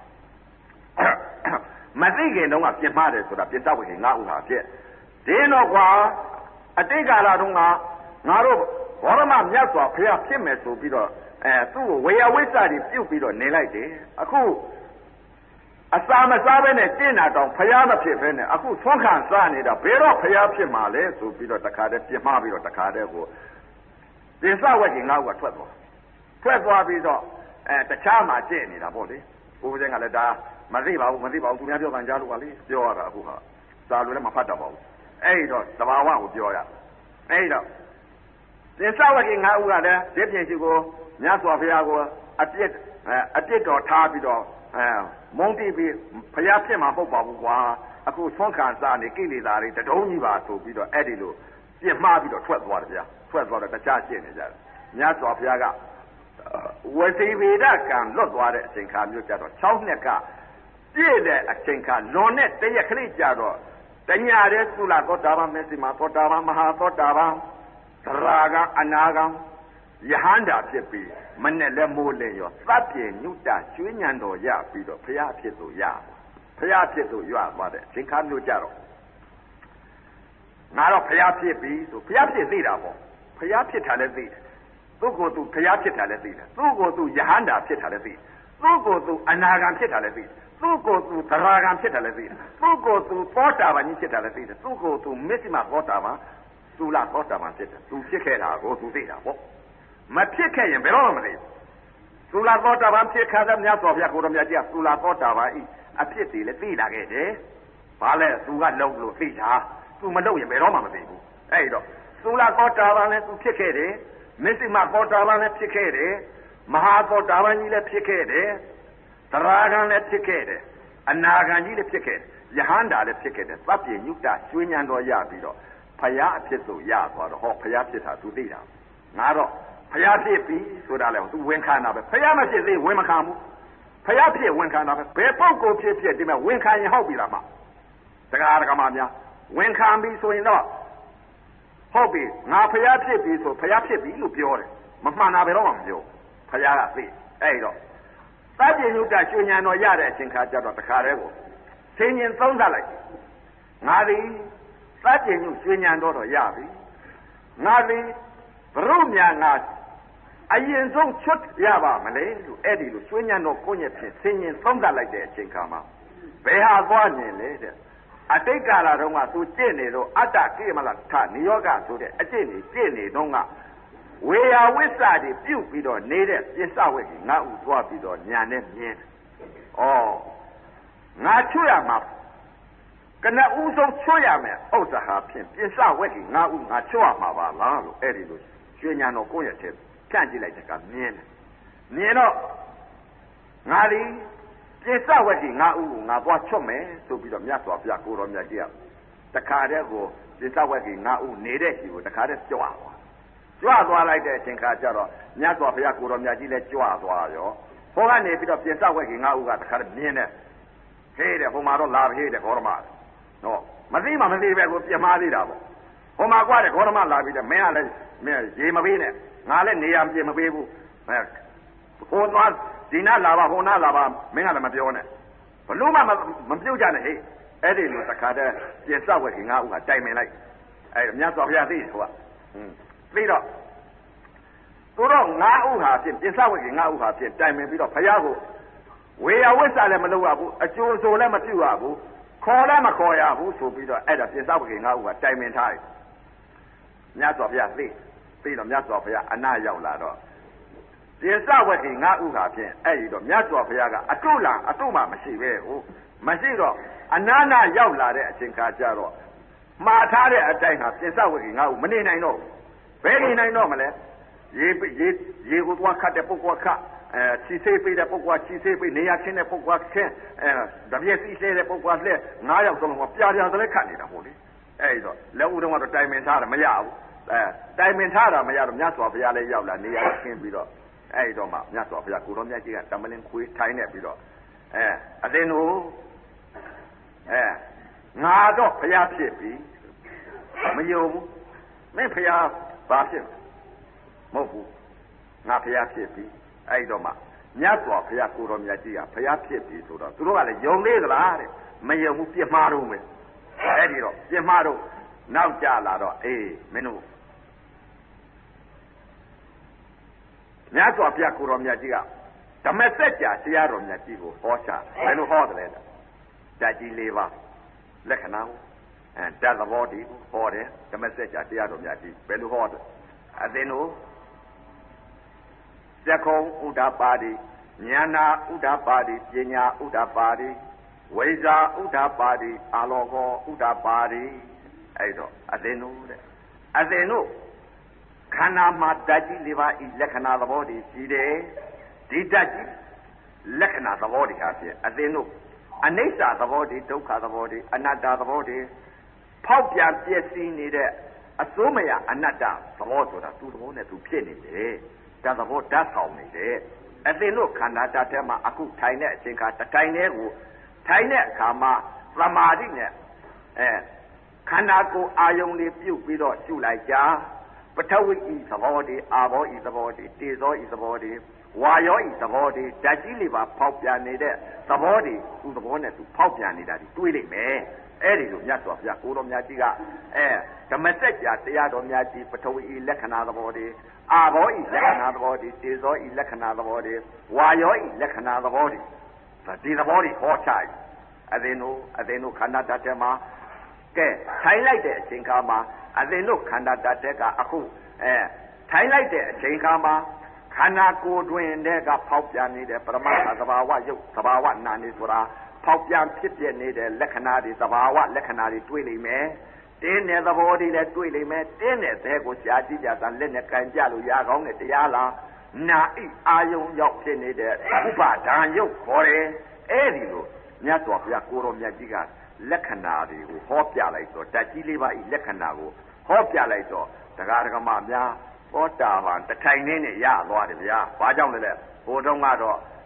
မသိခင်တုန်းကပြင်းမှားတယ်ဆိုတာပြစ္ဆဝေဟင်ငါဥဟာဖြစ်ဒီတော့ကွာအတိတ်ကာလတုန်းကငါတို့ဘောရမမြတ်စွာဘုရားဖြစ်မယ်ဆိုပြီးတော့အဲသူ့ကိုဝေယဝိစ္စတွေပြုတ်ပြီးတော့နေလိုက်တယ်အခုအစာမစားဘဲနဲ့တင့်တာတောင်ဘုရားမဖြစ်ဘဲနဲ့အခုသွန်ခံစားနေတာဘယ်တော့ဘုရားဖြစ်မှာလဲဆိုပြီးတော့တခါတည်းပြင်းမှားပြီးတော့တခါတည်းကိုပြစ္ဆဝေဟင်ငါဥကထွက်သွားထွက်သွားပြီးတော့အဲတခြားမှာကျင့်နေတာပေါ့လေဘုရားကလည်းဒါမသိပါဘူးမသိပါဘူးသူများပြောကန်ကြားလို့ပါလေပြောရတာအခုဟာသာလို့လည်းမဖတ်တော့ပါဘူးအဲ့တော့သဘာဝကိုပြောရအဲ့တော့သစ္စာဝတိငါးဦးကလည်းဒီပြင်ရှိကိုမြတ်စွာဘုရားကိုအပြစ်အပြစ်တော်ထားပြီးတော့အဲမုန်းတိပြီးဘုရားဖြစ်မှာမဟုတ်ပါဘူးကွာအခုသွန်ခံစားနေကိလေသာတွေတတုံးကြီးပါဆိုပြီးတော့အဲ့ဒီလိုပြစ်မှားပြီးတော့ထွက်သွားတယ်ဗျာထွက်သွားတော့တခြားရှင်းနေကြတယ်မြတ်စွာဘုရားကဝစီဗေဒကံလွတ်သွားတဲ့အချိန်ခါမျိုးကြတော့၆နှစ်ကပြည့်တဲ့အချိန်ခါလွန်တဲ့တရက်ကလေးကြတော့တညာတဲ့သုလသောတာပန်မေစီမာသောတာပန်မဟာသောတာပန်သရာကအနာကံယဟန္တာဖြစ်ပြီးမနဲ့လည်းမိုးလဲရောသတ်ပြေညုတကျွေးညံတော်ရပြီးတော့ဘုရားဖြစ်သူရဘုရားဖြစ်သူရွသွားတဲ့အချိန်ခါမျိုးကြတော့ငါတော့ဘုရားဖြစ်ပြီဆိုဘုရားဖြစ်သိတာပေါ့ဘုရားဖြစ်တာလည်းသိတယ်သူ့ကိုယ်သူဘုရားဖြစ်တာလည်းသိတယ်သူ့ကိုယ်သူယဟန္တာဖြစ်တာလည်းသိတယ်သူ့ကိုယ်သူအနာဂံဖြစ်တာလည်းသိတယ်သူ့ကိုယ်သူသရဂံဖြစ်တယ်လည်းသိတယ်သူ့ကိုယ်သူသောတာပန်ကြီးဖြစ်တယ်လည်းသိတယ်သူ့ကိုယ်သူမစ္စမသောတာပန်သုလသောတာပန်ဖြစ်တယ်သူဖြစ်ခဲ့တာကိုသူသိတာပေါ့မဖြစ်ခဲ့ရင်ဘယ်တော့မှမသိဘူးသုလသောတာပန်ဖြစ်ခါတဲ့မြတ်စွာဘုရားကိုတော်မြတ်ကြီးကသုလသောတာပန်ဤအဖြစ်တွေလည်းသိလာခဲ့တယ်ဘာလဲသူကလုံလို့သိတာသူမလုံရင်ဘယ်တော့မှမသိဘူးအဲ့တော့သုလသောတာပန်လည်းသူဖြစ်ခဲ့တယ်မစ္စမသောတာပန်လည်းဖြစ်ခဲ့တယ်မဟာသောတာပန်ကြီးလည်းဖြစ်ခဲ့တယ်သရဂံလည်းဖြစ်ခဲ့တယ်အနာဂံကြီးလည်းဖြစ်ခဲ့တယ်ယဟန္တာလည်းဖြစ်ခဲ့တယ်သဗ္ဗညုတကျွေးညံတော်ရပြီးတော့ဖယားအဖြစ်သို့ရသွားတော့ဟောဖယားဖြစ်တာသူသိတာငါတော့ဖယားဖြစ်ပြီဆိုတာလည်းသူဝင်ခံတာပဲဖယားမဖြစ်သေးဝင်မခံဘူးဖရားဖြစ်ဝန်ခံတာပဲဘယ်ပုဂ္ဂိုလ်ဖြစ်ဖြစ်ဒီမဲ့ဝန်ခံရင်ဟုတ်ပြီလားမတရားဓမ္မများဝန်ခံပြီဆိုရင်တော့ဟုတ်ပြီငါဘုရားဖြစ်ပြီဆိုဘုရားဖြစ်ပြီလို့ပြောတယ်မမှန်တာပဲတော့မပြောဘုရားကသိအဲ့တော့သဗ္ဗညုတရွှေဉာဏ်တော်ရတဲ့အချိန်ခါကျတော့တခါတည်းကိုဆင်းရင်သုံးသပ်လိုက်ငါသည်သဗ္ဗညုရွှေဉာဏ်တော်တော့ရပြီငါသည်ဘုရုမြာငါအရင်ဆုံးချွတ်ရပါမလဲလို့အဲ့ဒီလိုရွှေဉာဏ်တော်ကိုညက်ဖြင့်ဆင်းရင်သုံးသပ်လိုက်တဲ့အချိန်ခါမှာဘယ်ဟာသွားမြင်လဲတဲ့အတိတ်ကာလတုန်းကသူကျင့်နေတော့အတ္တကိမလထနိယောဂဆိုတဲ့အကျင့်ကြီးကျင့်နေတော့ကဝေယဝိစ္စတွေပြုတ်ပြီးတော့နေတဲ့ပြစ္ဆဝိကငါဥသွားပြီးတော့ညာနဲ့မြင်ဩငါချွတ်ရမှာကနဦးဆုံးချွတ်ရမယ်ဥစ္စာဟာဖြင့်ပြစ္ဆဝိကငါဥငါချွတ်ရမှာပါလားလို့အဲ့ဒီလိုရွှေညာတော်ကိုယ့်ရဲ့ထဲဖြန့်ကြည့်လိုက်တဲ့ကမြင်တယ်မြင်တော့ငါဒီပြစ္ဆဝိကငါဥကိုငါသွားချွတ်မယ်ဆိုပြီးတော့မြတ်စွာဘုရားကိုတော်မြတ်ကြီးကတခါတည်းကိုပြစ္ဆဝိကငါဥနေတဲ့ရှိကိုတခါတည်းကြွားသွားကြွသွားလိုက်တဲ့အချိန်ခါကျတော့မြတ်စွာဘုရားကိုတော်မြတ်ကြီးလည်းကြွသွားရောဟိုကနေပြီးတော့ပြင်စဝက်ကြီးငါးဦးကတခါတည်းမြင်တယ်ဟေးတယ်ဟိုမှာတော့လာဟေးတယ်ခေါရမနော်မသိမှမသိပဲကိုပြမသေးတာပေါ့ဟိုမှာကွာတယ်ခေါရမလာပြီးတော့မင်းကလည်းမင်းရေမပေးနဲ့ငါလည်းနေရပြင်မပေးဘူးဟိုသွားဒီနာလာပါဟိုနာလာပါမင်းကလည်းမပြောနဲ့ဘလို့မှမပြုတ်ကြနဲ့ဟေးအဲ့ဒီလိုတခါတည်းပြင်စဝက်ကြီးငါးဦးကတိုင်ပင်လိုက်အဲ့မြတ်စွာဘုရားသိတယ်ဟိုကอืมပြီးတော့သူတော့ငါးဥဟာဖြင့်ပြင်စဝိကငါးဥဟာဖြင့်တိုင်ပင်ပြီးတော့ဘုရားကိုဝေယဝိစ္စလည်းမလုပ်ရဘူးအကျိုးဆိုလည်းမပြုရဘူးခေါ်လည်းမခေါ်ရဘူးဆိုပြီးတော့အဲ့ဒါပြင်စဝိကငါးဥဟာတိုင်ပင်ထားတယ်မြတ်စွာဘုရားသိပြီးတော့မြတ်စွာဘုရားအနာရောက်လာတော့ပြင်စဝိကငါးဥဟာဖြင့်အဲ့ဒီတော့မြတ်စွာဘုရားကအတုလားအတုမှမရှိပဲဟုတ်မရှိတော့အနာနာရောက်လာတဲ့အချိန်ခါကျတော့မှားထားတဲ့အတိုင်းဟာပြင်စဝိကငါ့ကိုမနေနိုင်တော့ဘယ်နေနိုင်တော့မလဲရေရေရေကိုသွားခတ်တဲ့ပုဂ္ဂိုလ်ခတ်အဲချီစေးပေးတဲ့ပုဂ္ဂိုလ်ချီစေးပေးနေရချင်းတဲ့ပုဂ္ဂိုလ်ချင်းအဲဓမြစီလှဲတဲ့ပုဂ္ဂိုလ်လှဲငါးယောက်သုံးလုံးကပြာပြာသလဲခတ်နေတာဟုတ်လေအဲ့တော့လက်ဦးတုံးကတော့တိုင်ပင်ထားတာမရဘူးအဲတိုင်ပင်ထားတာမရတော့မြတ်စွာဘုရားလည်းရောက်လာနေရချင်းပြီးတော့အဲ့တော့မှမြတ်စွာဘုရားကိုတော်မြတ်ကြီးကတမလင်းခွေးထိုင်းနေပြီးတော့အဲအသင်တို့အဲငါတော့ဘုရားဖြစ်ပြီမယုံဘူးမင်းဘုရားဘာဖြစ်မဟုတ်ဘူးငါဘုရားဖြစ်ပြီအဲ့တော့မှမြတ်စွာဘုရားကိုတော်မြတ်ကြီးကဘုရားဖြစ်ပြီဆိုတော့သူတို့ကလည်းယုံသေးသလားတဲ့မယုံဘူးပြစ်မှားတော့မယ်အဲ့ဒီတော့ပြစ်မှားတော့နောက်ကြလာတော့အေးမင်းတို့မြတ်စွာဘုရားကိုတော်မြတ်ကြီးကဓမ္မစကြာတရားတော်မြတ်ကြီးကိုဟောချဘယ်လိုဟောတယ်လဲဓာတ်ကြီး၄ပါးလက္ခဏာအဲတသဘောတည်းဟောတယ်ဓမ္မစကြာတရားတော်မြတ်ကြီးဘယ်လိုဟောတယ်အသင်တို့သက္ကုံဥဒ္ဒပါတိဉာဏဥဒ္ဒပါတိပညာဥဒ္ဒပါတိဝိဇ္ဇာဥဒ္ဒပါတိအာလောကောဥဒ္ဒပါတိအဲ့တော့အသင်တို့တဲ့အသင်တို့ခန္ဓာမှာဓာတ်ကြီး၄ပါးဤလက္ခဏာသဘောတည်းရှိတယ်ဒီဓာတ်ကြီးလက္ခဏာသဘောတည်းဟာဖြင့်အသင်တို့အနိစ္စသဘောတည်းဒုက္ခသဘောတည်းအနတ္တသဘောတည်းဖောက်ပြန်ပြည့်စည်နေတဲ့အစိုးမရအနတ္တသဘောဆိုတာသူ့သဘောနဲ့သူဖြစ်နေတယ်ဓာတ်သဘောဓာတ်ဆောင်နေတယ်အသင်တို့ခန္ဓာဓာတ်ထဲမှာအခုထိုင်တဲ့အချိန်ခါတထိုင်တဲ့ကိုထိုင်တဲ့အခါမှာသမာဓိနဲ့အဲခန္ဓာကိုယ်အာယုံလေးပြုတ်ပြီးတော့ရှုလိုက်ကြပထဝီဤသဘောတည်းအာဘောဤသဘောတည်းတေဇောဤသဘောတည်းဝါယောဤသဘောတည်းဓာတ်ကြီးလေးပါဖောက်ပြန်နေတဲ့သဘောတည်းသူ့သဘောနဲ့သူဖောက်ပြန်နေတာဒီတွေးလိုက်မယ်အဲ့ဒီလိုမြတ်စွာဘုရားကိုတော်မြတ်ကြီးကအဲဓမ္မစကြာတရားတော်မြတ်ကြီးပထဝီဤလက္ခဏာသဘောတည်းအာဘောဤလက္ခဏာသဘောတည်းတေဇောဤလက္ခဏာသဘောတည်းဝါယောဤလက္ခဏာသဘောတည်းဒီသဘောတည်းဟောချတယ်အသင်တို့အသင်တို့ခန္ဓာဓာတ်ထဲမှာကဲထိုင်လိုက်တဲ့အချိန်ခါမှာအသင်တို့ခန္ဓာဓာတ်ထဲကအခုအဲထိုင်လိုက်တဲ့အချိန်ခါမှာခန္ဓာကိုယ်တွင်တည်းကဖောက်ပြန်နေတဲ့ပရမတ္ထသဘာဝယုတ်သဘာဝနာနေဆိုတာဖောက်ပြန်ဖြစ်ပြနေတဲ့လက္ခဏာတွေသဘာဝလက္ခဏာတွေတွေ့လိမ့်မယ်တင်းတဲ့သဘောတွေလည်းတွေ့လိမ့်မယ်တင်းတဲ့သဲကိုရှားကြည့်ကြတာလက်နဲ့ကင်ကြလို့ရကောင်းတဲ့တရားလားနာဣအာယုံရောက်ဖြစ်နေတဲ့ဥပါဒံယုတ်ခေါ်တယ်အဲ့ဒီလိုမြတ်စွာဘုရားကိုတော်မြတ်ကြီးကလက္ခဏာတွေကိုဟောပြလိုက်တော့ဓာတ်ကြီးလေးပါဤလက္ခဏာကိုဟောပြလိုက်တော့တရားဓမ္မများသောတာပန်တထိုင်နေနဲ့ရသွားတယ်ဗျာဘာကြောင့်လဲလဲဟိုတုန်းကတော့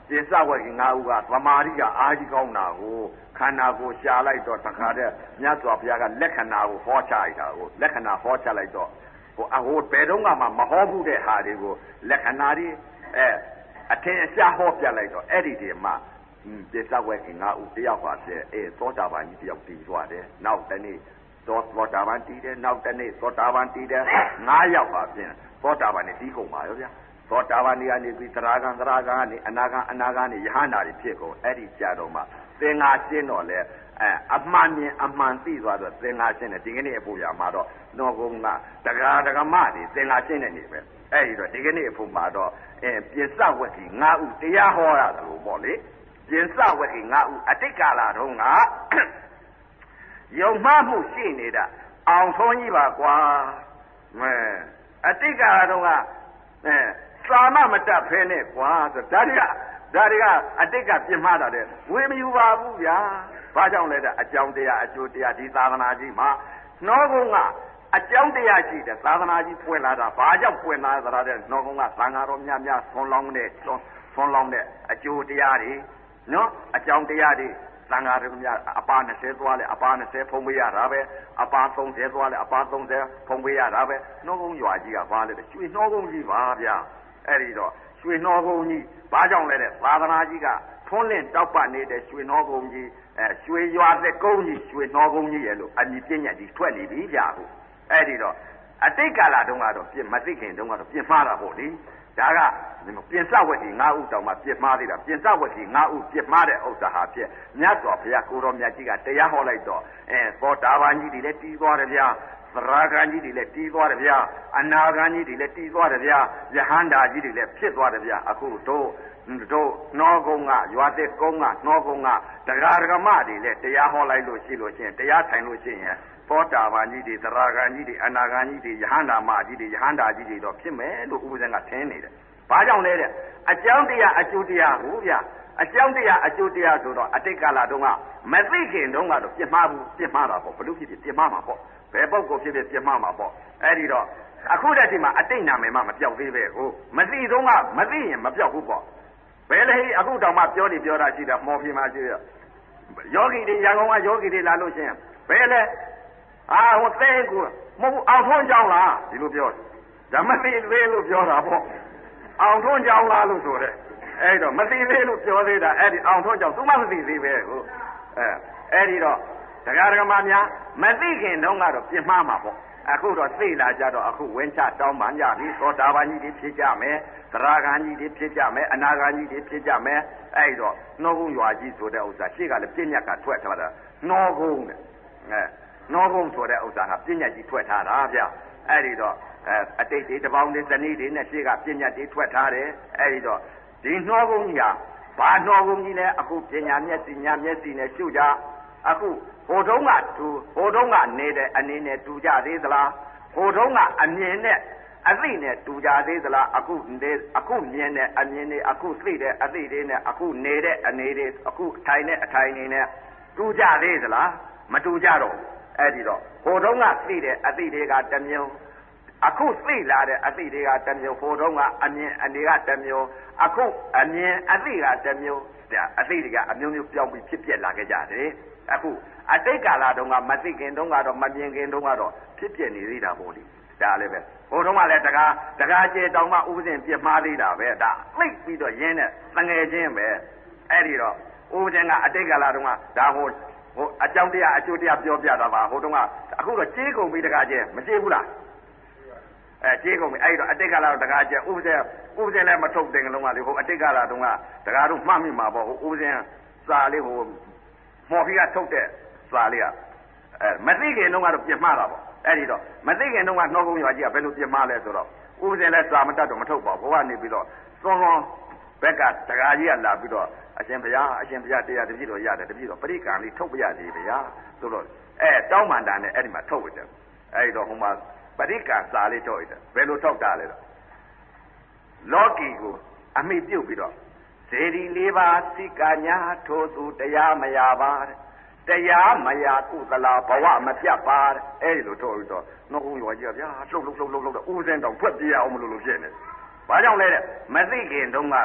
ပြစ္ဆဝဂီငါးဦးကသမာဓိကအာကြီးကောင်းတာကိုခန္ဓာကိုရှာလိုက်တော့တခါတည်းမြတ်စွာဘုရားကလက္ခဏာကိုဟောချလိုက်တာကိုလက္ခဏာဟောချလိုက်တော့ဟိုအဟိုဘယ်တော့မှမဟောဘူးတဲ့ဟာတွေကိုလက္ခဏာတွေအဲအထင်အရှားဟောပြလိုက်တော့အဲ့ဒီတည်းမှာပြစ္ဆဝဂီငါးဦးတယောက်ပါပြအဲသောတာပန်ကြီးတယောက်တည်သွားတယ်နောက်တနေ့သောသောတာပန်တည်တယ်နောက်တနေ့သောတာပန်တည်တယ်ငါးယောက်ပါပြင်သောတာပန်နဲ့ပြီးကုန်ပါရောဗျာသောတာပန်နေကနေပြီးသရဂံသရဂံကနေအနာဂံအနာဂံနေယဟန္တာတွေဖြစ်ကုန်အဲ့ဒီကြတော့မှသင်္ဃာရှင်းတော့လေအဲအမှန်မြင်အမှန်သိသွားတော့သင်္ဃာရှင်းတယ်ဒီကနေ့အဖို့ရမှာတော့နော်ကုန်းကတဂါတဂမတွေသင်္ဃာရှင်းတဲ့နေပဲအဲ့ဒီတော့ဒီကနေ့အဖို့မှာတော့အဲပြစ္ဆဝဂီငါးဦးတရားဟောရတယ်လို့ပေါ့လေပြစ္ဆဝဂီငါးဦးအတိတ်ကာလတုန်းကယုံမှမှုရှိနေတာအောင်ဆုံးကြီးပါကွာမဲအတိတ်ကာလတုန်းကအဲစာမမတတ်ဖဲနဲ့ကွာဆိုဒါတွေကဒါတွေကအတိတ်ကပြင်မှားတာတဲ့ဝေမယူပါဘူးဗျာဘာကြောင့်လဲတဲ့အကြောင်းတရားအကျိုးတရားဒီသာသနာကြီးမှာနှောကုန်းကအကြောင်းတရားရှိတဲ့သာသနာကြီးပွင့်လာတာဘာကြောင့်ပွင့်လာသလားတဲ့နှောကုန်းကသံဃာတော်များများဆွန်လောင်းတဲ့ဆွန်လောင်းတဲ့အကျိုးတရားတွေနော်အကြောင်းတရားတွေသံဃာတော်များအပါ၂၀သွားလဲအပါ၂၀ဖုံးပေးရတာပဲအပါ၃၀သွားလဲအပါ၃၀ဖုံးပေးရတာပဲနှောကုန်းရွာကြီးကဘာလဲရွှေနှောကုန်းကြီးပါဗျာအဲ့ဒီတော့ရွှေနှောကုန်းကြီးဘာကြောင့်လဲတဲ့သာသနာကြီးကထွန်းလင့်တောက်ပနေတဲ့ရွှေနှောကုန်းကြီးအဲရွှေရွာသက်ကုန်းကြီးရွှေနှောကုန်းကြီးရဲ့လို့အမည်ပြညတ်ကြီးထွက်နေပြီဗျာဟုတ်အဲ့ဒီတော့အတိတ်ကာလတုန်းကတော့ပြမသိခင်တုန်းကတော့ပြင်မှားတာပေါ့လေဒါကပြင်စဝတ်ကြီးငါးဦးတောင်မှပြင်မှားသေးတာပြင်စဝတ်ကြီးငါးဦးပြင်မှားတဲ့ဥစ္စာဟာဖြစ်မြတ်စွာဘုရားကိုတော်မြတ်ကြီးကတရားဟောလိုက်တော့အဲသောတာပန်ကြီးတွေလည်းတီးသွားတယ်ဗျာသရဂန်ကြီးတွေလည်းတီးသွားတယ်ဗျာအနာဂန်ကြီးတွေလည်းတီးသွားတယ်ဗျာယဟန္တာကြီးတွေလည်းဖြစ်သွားတယ်ဗျာအခုတို့တို့နှောကုန်းကရွာသက်ကုန်းကနှောကုန်းကတရားဓမ္မတွေလည်းတရားဟောလိုက်လို့ရှိလို့ချင်းတရားထိုင်လို့ရှိရင်သောတာပန်ကြီးတွေသရဂန်ကြီးတွေအနာဂန်ကြီးတွေယဟန္တာမကြီးတွေယဟန္တာကြီးတွေတော့ဖြစ်မယ်လို့ဥပဇင်ကထင်နေတယ်ဘာကြောင့်လဲတဲ့အကြောင်းတရားအကျိုးတရားဟိုဗျာအကြောင်းတရားအကျိုးတရားဆိုတော့အတိတ်ကာလတုန်းကမသိခင်တုန်းကတော့ပြစ်မှားဘူးပြစ်မှားတာပေါ့ဘလို့ဖြစ်ဖြစ်ပြစ်မှားမှာပေါ့ဘယ်ပုဂ္ဂိုလ်ဖြစ်ဖြစ်ပြစ်မှားမှာပေါ့အဲ့ဒီတော့အခုတည်းဒီမှာအတိတ်နာမည်မှမပြောက်သေးပဲဟိုမသိတုန်းကမသိရင်မပြောက်ဘူးပေါ့ဘယ်လေအခုတောင်မှပြောနေပြောတာရှိတာမော်ပြမှာရှိရယောဂီတွေရန်ကုန်ကယောဂီတွေလာလို့ရှိရင်ဘယ်လေအာဟိုသိကိုမဟုတ်အောင်ထွန်းကြောင်းလားဒီလိုပြောဓမ္မသိသေးလို့ပြောတာပေါ့အောင်ထွန်းကြောင်းလားလို့ဆိုတဲ့အဲ့တော့မသိသေးလို့ပြောသေးတာအဲ့ဒီအောင်ထွန်းကြောင်းသူမှမသိသေးပဲကိုအဲအဲ့ဒီတော့တရားဓမ္မများမသိခင်တုန်းကတော့ပြင်းမှားမှာပေါ့အခုတော့သိလာကြတော့အခုဝင်းချတောင်းပန်ကြပြီသောတာပန်ကြီးတွေဖြစ်ကြမယ်သရဂန်ကြီးတွေဖြစ်ကြမယ်အနာဂန်ကြီးတွေဖြစ်ကြမယ်အဲ့တော့နှောကုန်းရွာကြီးဆိုတဲ့ဥစ္စာရှေ့ကလည်းပြည့်ညတ်ကထွက်ထားတာနှောကုန်းတဲ့အဲနှောကုန်းဆိုတဲ့ဥစ္စာကပြည့်ညတ်ကြီးထွက်ထားတာဗျအဲ့ဒီတော့အဲအတိတ်တွေတပေါင်းတွေဇနီးတွေနဲ့ရှေ့ကပြည့်ညတ်တွေထွက်ထားတယ်အဲ့ဒီတော့ဒီနှောကုန်းကြီးဟာဘာနှောကုန်းကြီးလဲအခုပညာမျက်စိညာမျက်စိနဲ့ရှုကြအခုဟိုတုန်းကသူဟိုတုန်းကနေတဲ့အနေနဲ့တူကြသေးသလားဟိုတုန်းကအမြင်နဲ့အသိနဲ့တူကြသေးသလားအခုနေအခုမြင်တဲ့အမြင်တွေအခုသိတဲ့အသိတွေနဲ့အခုနေတဲ့အနေတွေအခုထိုင်တဲ့အထိုင်တွေနဲ့တူကြသေးသလားမတူကြတော့အဲ့ဒီတော့ဟိုတုန်းကသိတဲ့အသိတွေကတစ်မျိုးအခုသိလာတဲ့အသိတွေကတစ်မျိုးဟိုတုန်းကအမြင်အနေကတစ်မျိုးအခုအမြင်အသိကတစ်မျိုးအသိတွေကအမျိုးမျိုးပြောင်းပြီးဖြစ်ပြက်လာခဲ့ကြတယ်အခုအတိတ်ကာလတုန်းကမသိခင်တုန်းကတော့မမြင်ခင်တုန်းကတော့ဖြစ်ပြနေသေးတာပေါ့လေဒါလည်းပဲဟိုတုန်းကလည်းတကားတကားကျေတောင်မှဥပဇင်ပြမှားသေးတာပဲဒါသိပြီးတော့ရင်းနဲ့တငယ်ချင်းပဲအဲ့ဒီတော့ဥပဇင်ကအတိတ်ကာလတုန်းကဒါဟိုဟိုအကြောင်းတရားအကျိုးတရားပြောပြတာပါဟိုတုန်းကအခုတော့ကြေးကုန်ပြီးတကားကျဲမကြေးဘူးလားအဲကြေးကုန်ပြီအဲ့တော့အတိတ်ကာလတော့တကားကျဲဥပဇင်ဥပဇင်လည်းမထုတ်တင်ကလုံးကလေဟိုအတိတ်ကာလတုန်းကတကားတို့မှတ်မိမှာပေါ့ဟိုဥပဇင်စာလေးဟိုမော်ဖီကထုတ်တဲ့စာလေးကအဲမသိခင်တုန်းကတော့ပြင်မှားတာပေါ့အဲ့ဒီတော့မသိခင်တုန်းကနှောကုန်းရွာကြီးကဘယ်လိုပြင်မှားလဲဆိုတော့ဥပဇင်လဲစာမတတ်တော့မထုတ်ပါဘူးဘဝနေပြီးတော့သွန်သွန်ဘက်ကတကားကြီးကလာပြီးတော့အရှင်ဘုရားအရှင်ဘုရားတရားတပည့်တော်ရတယ်တပည့်တော်ပရိကံလေးထုတ်ပြရစီဗျာဆိုတော့အဲတောင်းပန်တာနဲ့အဲ့ဒီမှာထုတ်ရတယ်အဲ့ဒီတော့ဟိုမှာပရိကံစာလေးထုတ်ရတယ်ဘယ်လိုထုတ်တာလဲတော့လောကီကိုအမိပြုတ်ပြီးတော့စေတီလေးပါးစိကညာထိုးသူတရားမရပါတဲ့တရားမရကုသလာဘဝမပြတ်ပါတဲ့အဲ့ဒီလိုထုတ်ပြီးတော့နှုတ်ရွာကြီးကဗျာလှုပ်လှုပ်လှုပ်လှုပ်လှုပ်ဥစဉ်တောင်ဖွက်ပြရအောင်မလို့လို့ဖြစ်နေဘာကြောင့်လဲတဲ့မသိခင်တုန်းကတော့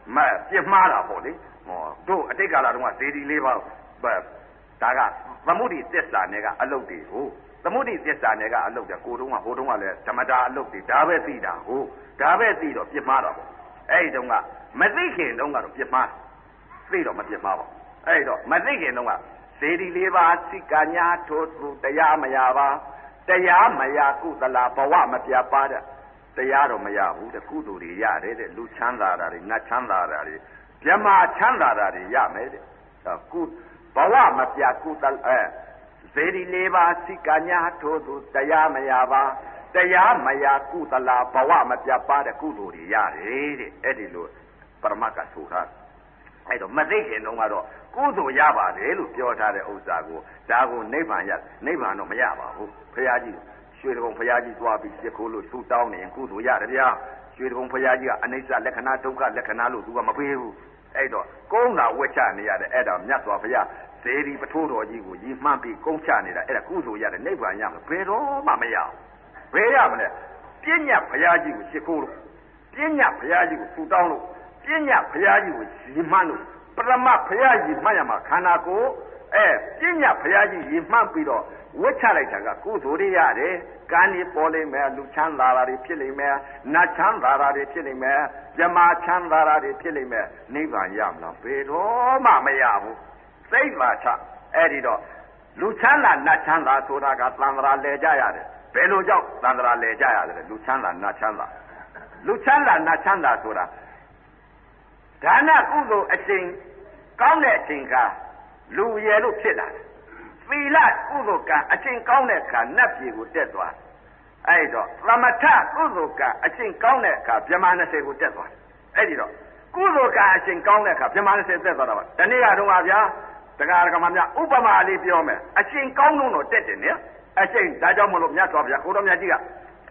မပြစ်မှားတာပေါ့လေဟောတို့အတိတ်ကာလတုန်းကဇေဒီလေးပါဒါကသမုဒိသစ္စာနဲ့ကအလုတ်တွေကိုသမုဒိသစ္စာနဲ့ကအလုတ်ကကိုတုံးကဟိုတုံးကလည်းဓမ္မတာအလုတ်တွေဒါပဲသိတာဟိုဒါပဲသိတော့ပြစ်မှားတာပေါ့အဲ့ဒီတုန်းကမသိခင်တုန်းကတော့ပြစ်မှားသိတော့မပြစ်မှားပါအဲ့တော့မသိခင်တုန်းကဇေဒီလေးပါစိကညာထိုးသူတရားမရပါတရားမရကုသလာဘဝမပြပါတဲ့တရားတော့မရဘူးတဲ့ကုသိုလ်တွေရတယ်တဲ့လူချမ်းသာတာတွေနတ်ချမ်းသာတာတွေမြမချမ်းသာတာတွေရမယ်တဲ့ကုဘဝမပြကုသအဲဇေဒီလေးပါစိကညာထိုးသူတရားမရပါတရားမရကုသလာဘဝမပြပါတဲ့ကုသိုလ်တွေရတယ်တဲ့အဲ့ဒီလိုပရမတ်ကဆိုထားအဲ့တော့မသိခင်တုန်းကတော့ကုသိုလ်ရပါတယ်လို့ပြောထားတဲ့ဥစ္စာကိုဒါကိုနိဗ္ဗာန်ရနိဗ္ဗာန်တော့မရပါဘူးဘုရားကြီးရွှေတကုံဘုရားကြီးသွားပြီးရှ िख ိုးလို့သူ့တောင်းနေရင်ကုသိုလ်ရတယ်ဗျာရွှေတကုံဘုရားကြီးကအနိစ္စလက္ခဏာဒုက္ခလက္ခဏာလို့သူကမပေးဘူးအဲ့တော့ကုန်းတာဝှက်ချနေရတယ်အဲ့ဒါမြတ်စွာဘုရားဇေဒီပထိုးတော်ကြီးကိုရည်မှန်းပြီးကုန်းချနေတာအဲ့ဒါကုသိုလ်ရတယ်နိဗ္ဗာန်ရမယ်ဘယ်တော့မှမရဘူးဘယ်ရမလဲပြဉ္ညာဘုရားကြီးကိုရှ िख ိုးလို့ပြဉ္ညာဘုရားကြီးကိုသူ့တောင်းလို့ပြဉ္ညာဘုရားကြီးကိုရည်မှန်းလို့ပရမဘုရားကြီးမှတ်ရမှာခန္ဓာကိုယ်အဲပြဉ္ညာဘုရားကြီးရည်မှန်းပြီးတော့ဝှက်ချလိုက်တာကကုသိုလ်တွေရတယ်ကံကြီးပေါ်လိမ့်မယ်လူချမ်းသာတာတွေဖြစ်လိမ့်မယ်နတ်ချမ်းသာတာတွေဖြစ်လိမ့်မယ်ဇမာချမ်းသာတာတွေဖြစ်လိမ့်မယ်နိဗ္ဗာန်ရမလားဘယ်တော့မှမရဘူးစိတ်ပါချအဲ့ဒီတော့လူချမ်းသာနတ်ချမ်းသာဆိုတာကသံဃာလဲကြရတယ်ဘယ်လိုကြောင့်သံဃာလဲကြရတယ်လူချမ်းသာနတ်ချမ်းသာလူချမ်းသာနတ်ချမ်းသာဆိုတာဒါနကုသိုလ်အချိန်ကောင်းတဲ့အချိန်ကလူရယ်လို့ဖြစ်လာတယ်သီလကုသိုလ်ကအချိန်ကောင်းတဲ့အခါနတ်ပြည်ကိုတက်သွားအဲ့တော့သမထကုသိုလ်ကအချိန်ကောင်းတဲ့အခါဗြဟ္မာ၂၀ကိုတက်သွားအဲ့ဒီတော့ကုသိုလ်ကအချိန်ကောင်းတဲ့အခါဗြဟ္မာ၂၀တက်သွားတာပါဒီနေ့ကတော့ပါဗျာတရားဓမ္မများဥပမာလေးပြောမယ်အချိန်ကောင်းတော့တက်တယ်နော်အချိန်ဒါကြောင့်မလို့မြတ်စွာဘုရားကိုတော်မြတ်ကြီးက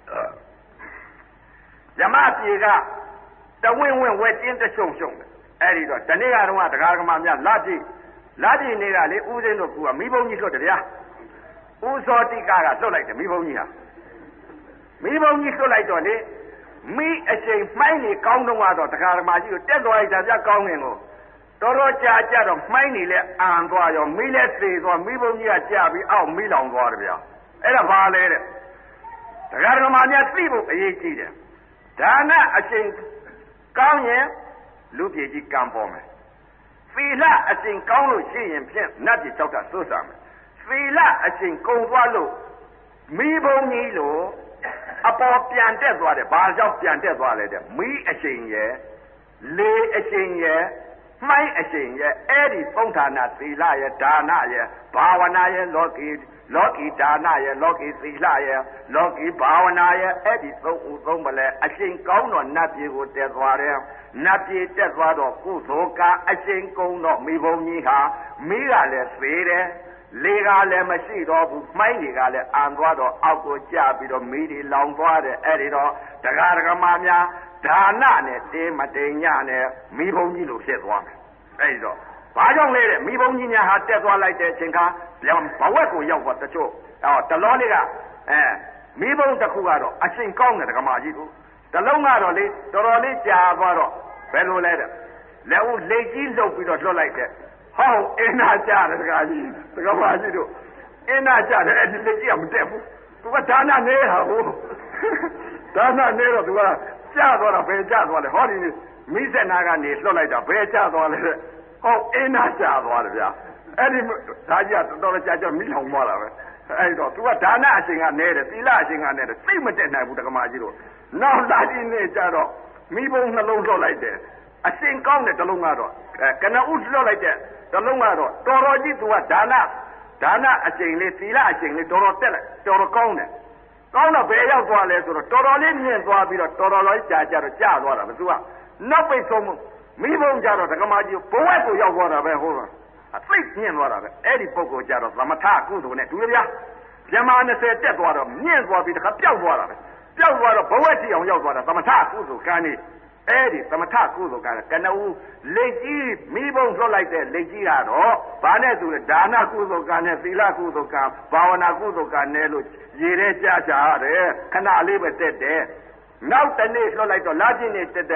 ဓမ္မပြည်ကတဝင်းဝင်းဝဲတင်းတရှုံရှုံတယ်အဲ့ဒီတော့ဒီနေ့ကတော့တရားဓမ္မများလာကြည့်လာကြည့်နေတာလေဦးစင်းတို့ကမိဘုံကြီးလွတ်တယ်ဗျာဦးစောတိကကလွတ်လိုက်တယ်မိဘုံကြီးဟာမိဘုံကြီးလွတ်လိုက်တော့လေမိအချိန်မှိုင်းနေကောင်းတော့တော့တရားဓမ္မကြီးကိုတက်သွားလိုက်တာဗျာကောင်းငင်ကိုတော်တော်ကြာကြတော့မှိုင်းနေလဲအန်သွားရောမိလဲသေသွားမိဘုံကြီးကကြာပြီးအောက်မိလောင်သွားတယ်ဗျာအဲ့ဒါဘာလဲတဲ့တရားဓမ္မများသိဖို့အရေးကြီးတယ်ဒါနအချိန်ကောင်းရင်လူပြည်ကြီးကံပေါ်မယ်သီလအချိန်ကောင်းလို့ရှိရင်ဖြင့်နတ်ပြည်ကြောက်တာစိုးစားမယ်သီလအချိန်ကုန်သွားလို့မိဘုံကြီးလို့အပေါ်ပြန်တက်သွားတယ်ဘာကြောင့်ပြန်တက်သွားလဲတဲ့မိအချိန်ရဲ့လေအချိန်ရဲ့မှိုင်းအချိန်ရဲ့အဲ့ဒီသုံးဌာနသီလရဲ့ဒါနရဲ့ဘာဝနာရဲ့လောကီလောကီဒါနရဲ့လောကီသီလရဲ့လောကီဘာဝနာရဲ့အဲ့ဒီသုံးဦးသုံးမလဲအချိန်ကောင်းတော့နတ်ပြည်ကိုတက်သွားတယ်နတ်ပြည်တက်သွားတော့ကုသိုလ်ကအချိန်ကုန်တော့မိဘုံကြီးဟာမိကလည်းသေးတယ်လေကလည်းမရှိတော့ဘူးမှိုင်းတွေကလည်းအန်သွားတော့အောက်ကိုကျပြီးတော့မိတွေလောင်သွားတယ်အဲ့ဒီတော့တရားဓမ္မများဒါနနဲ့တင်းမတိမ်ညနဲ့မိဘုံကြီးလိုဖြစ်သွားမယ်အဲ့ဒီတော့ဘာကြောင့်လဲတဲ့မိဘုံကြီးများဟာတက်သွားလိုက်တဲ့အချိန်ကဘဝက်ကိုရောက်သွားတချို့အော်တလောလေးကအဲမိဘုံတစ်ခုကတော့အချိန်ကောင်းတယ်ဓမ္မကြီးတို့တလုံးကတော့လေတော်တော်လေးကြာသွားတော့ဘယ်လိုလဲတဲ့လက်ဦးလက်ကြီးလှုပ်ပြီးတော့လွတ်လိုက်တဲ့ဟောအင်းနာကြတယ်တကားကြီးတကားပါကြီးတို့အင်းနာကြတယ်အဲ့ဒီလက်ကြီးကမတက်ဘူးသူကဒါနနေတာဟုတ်ဒါနနေတော့သူကကြာသွားတော့ဘယ်ကြာသွားလဲဟောဒီမိစက်နာကနေလွတ်လိုက်တာဘယ်ကြာသွားလဲတဲ့ဟောအင်းနာကြာသွားတယ်ဗျာအဲ့ဒီဒါကြီးကတော်တော်ကြာကြာမိလောင်သွားတာပဲအဲ့တော့သူကဒါနအချိန်ကနေတယ်သီလအချိန်ကနေတယ်သိမတက်နိုင်ဘူးတက္ကမကြီးတို့နောက်လာကြီးနေကြတော့မိဘုံနှလုံးလွတ်လိုက်တယ်အချိန်ကောင်းတဲ့တလုံးကတော့ကနဦးလွတ်လိုက်တဲ့တလုံးကတော့တော်တော်ကြီးသူကဒါနဒါနအချိန်လေးသီလအချိန်လေးတော်တော်တက်လိုက်တော်တော်ကောင်းတယ်ကောင်းတော့ဘယ်ရောက်သွားလဲဆိုတော့တော်တော်လေးမြင့်သွားပြီးတော့တော်တော်လေးကြာကြတော့ကြာသွားတာဘယ်သူကနောက်ပိတ်ဆုံးမိဘုံကြတော့တက္ကမကြီးဘဝက်ကိုရောက်သွားတာပဲဟုတ်လားအသိမြင့်သွားတာပဲအဲ့ဒီပုဂ္ဂိုလ်ကြတော့သမထကုသိုလ်နဲ့တူတယ်ဗျာဗြဟ္မာ၂၀တက်သွားတော့မြင့်သွားပြီးတခါပျောက်သွားတာပဲပျောက်သွားတော့ဘဝတိအောင်ရောက်သွားတာသမထကုသိုလ်ကံနေအဲ့ဒီသမထကုသိုလ်ကံကနဦးလက်ကြီးမိဘုံလွတ်လိုက်တဲ့လက်ကြီးကတော့ဘာနဲ့ဆိုလဲဒါနကုသိုလ်ကံနဲ့သီလကုသိုလ်ကံဘာဝနာကုသိုလ်ကံနဲ့လို့ရေထဲကြာကြာတယ်ခဏလေးပဲတက်တယ်နောက်တနေ့လွတ်လိုက်တော့လာခြင်းနဲ့တက်တဲ့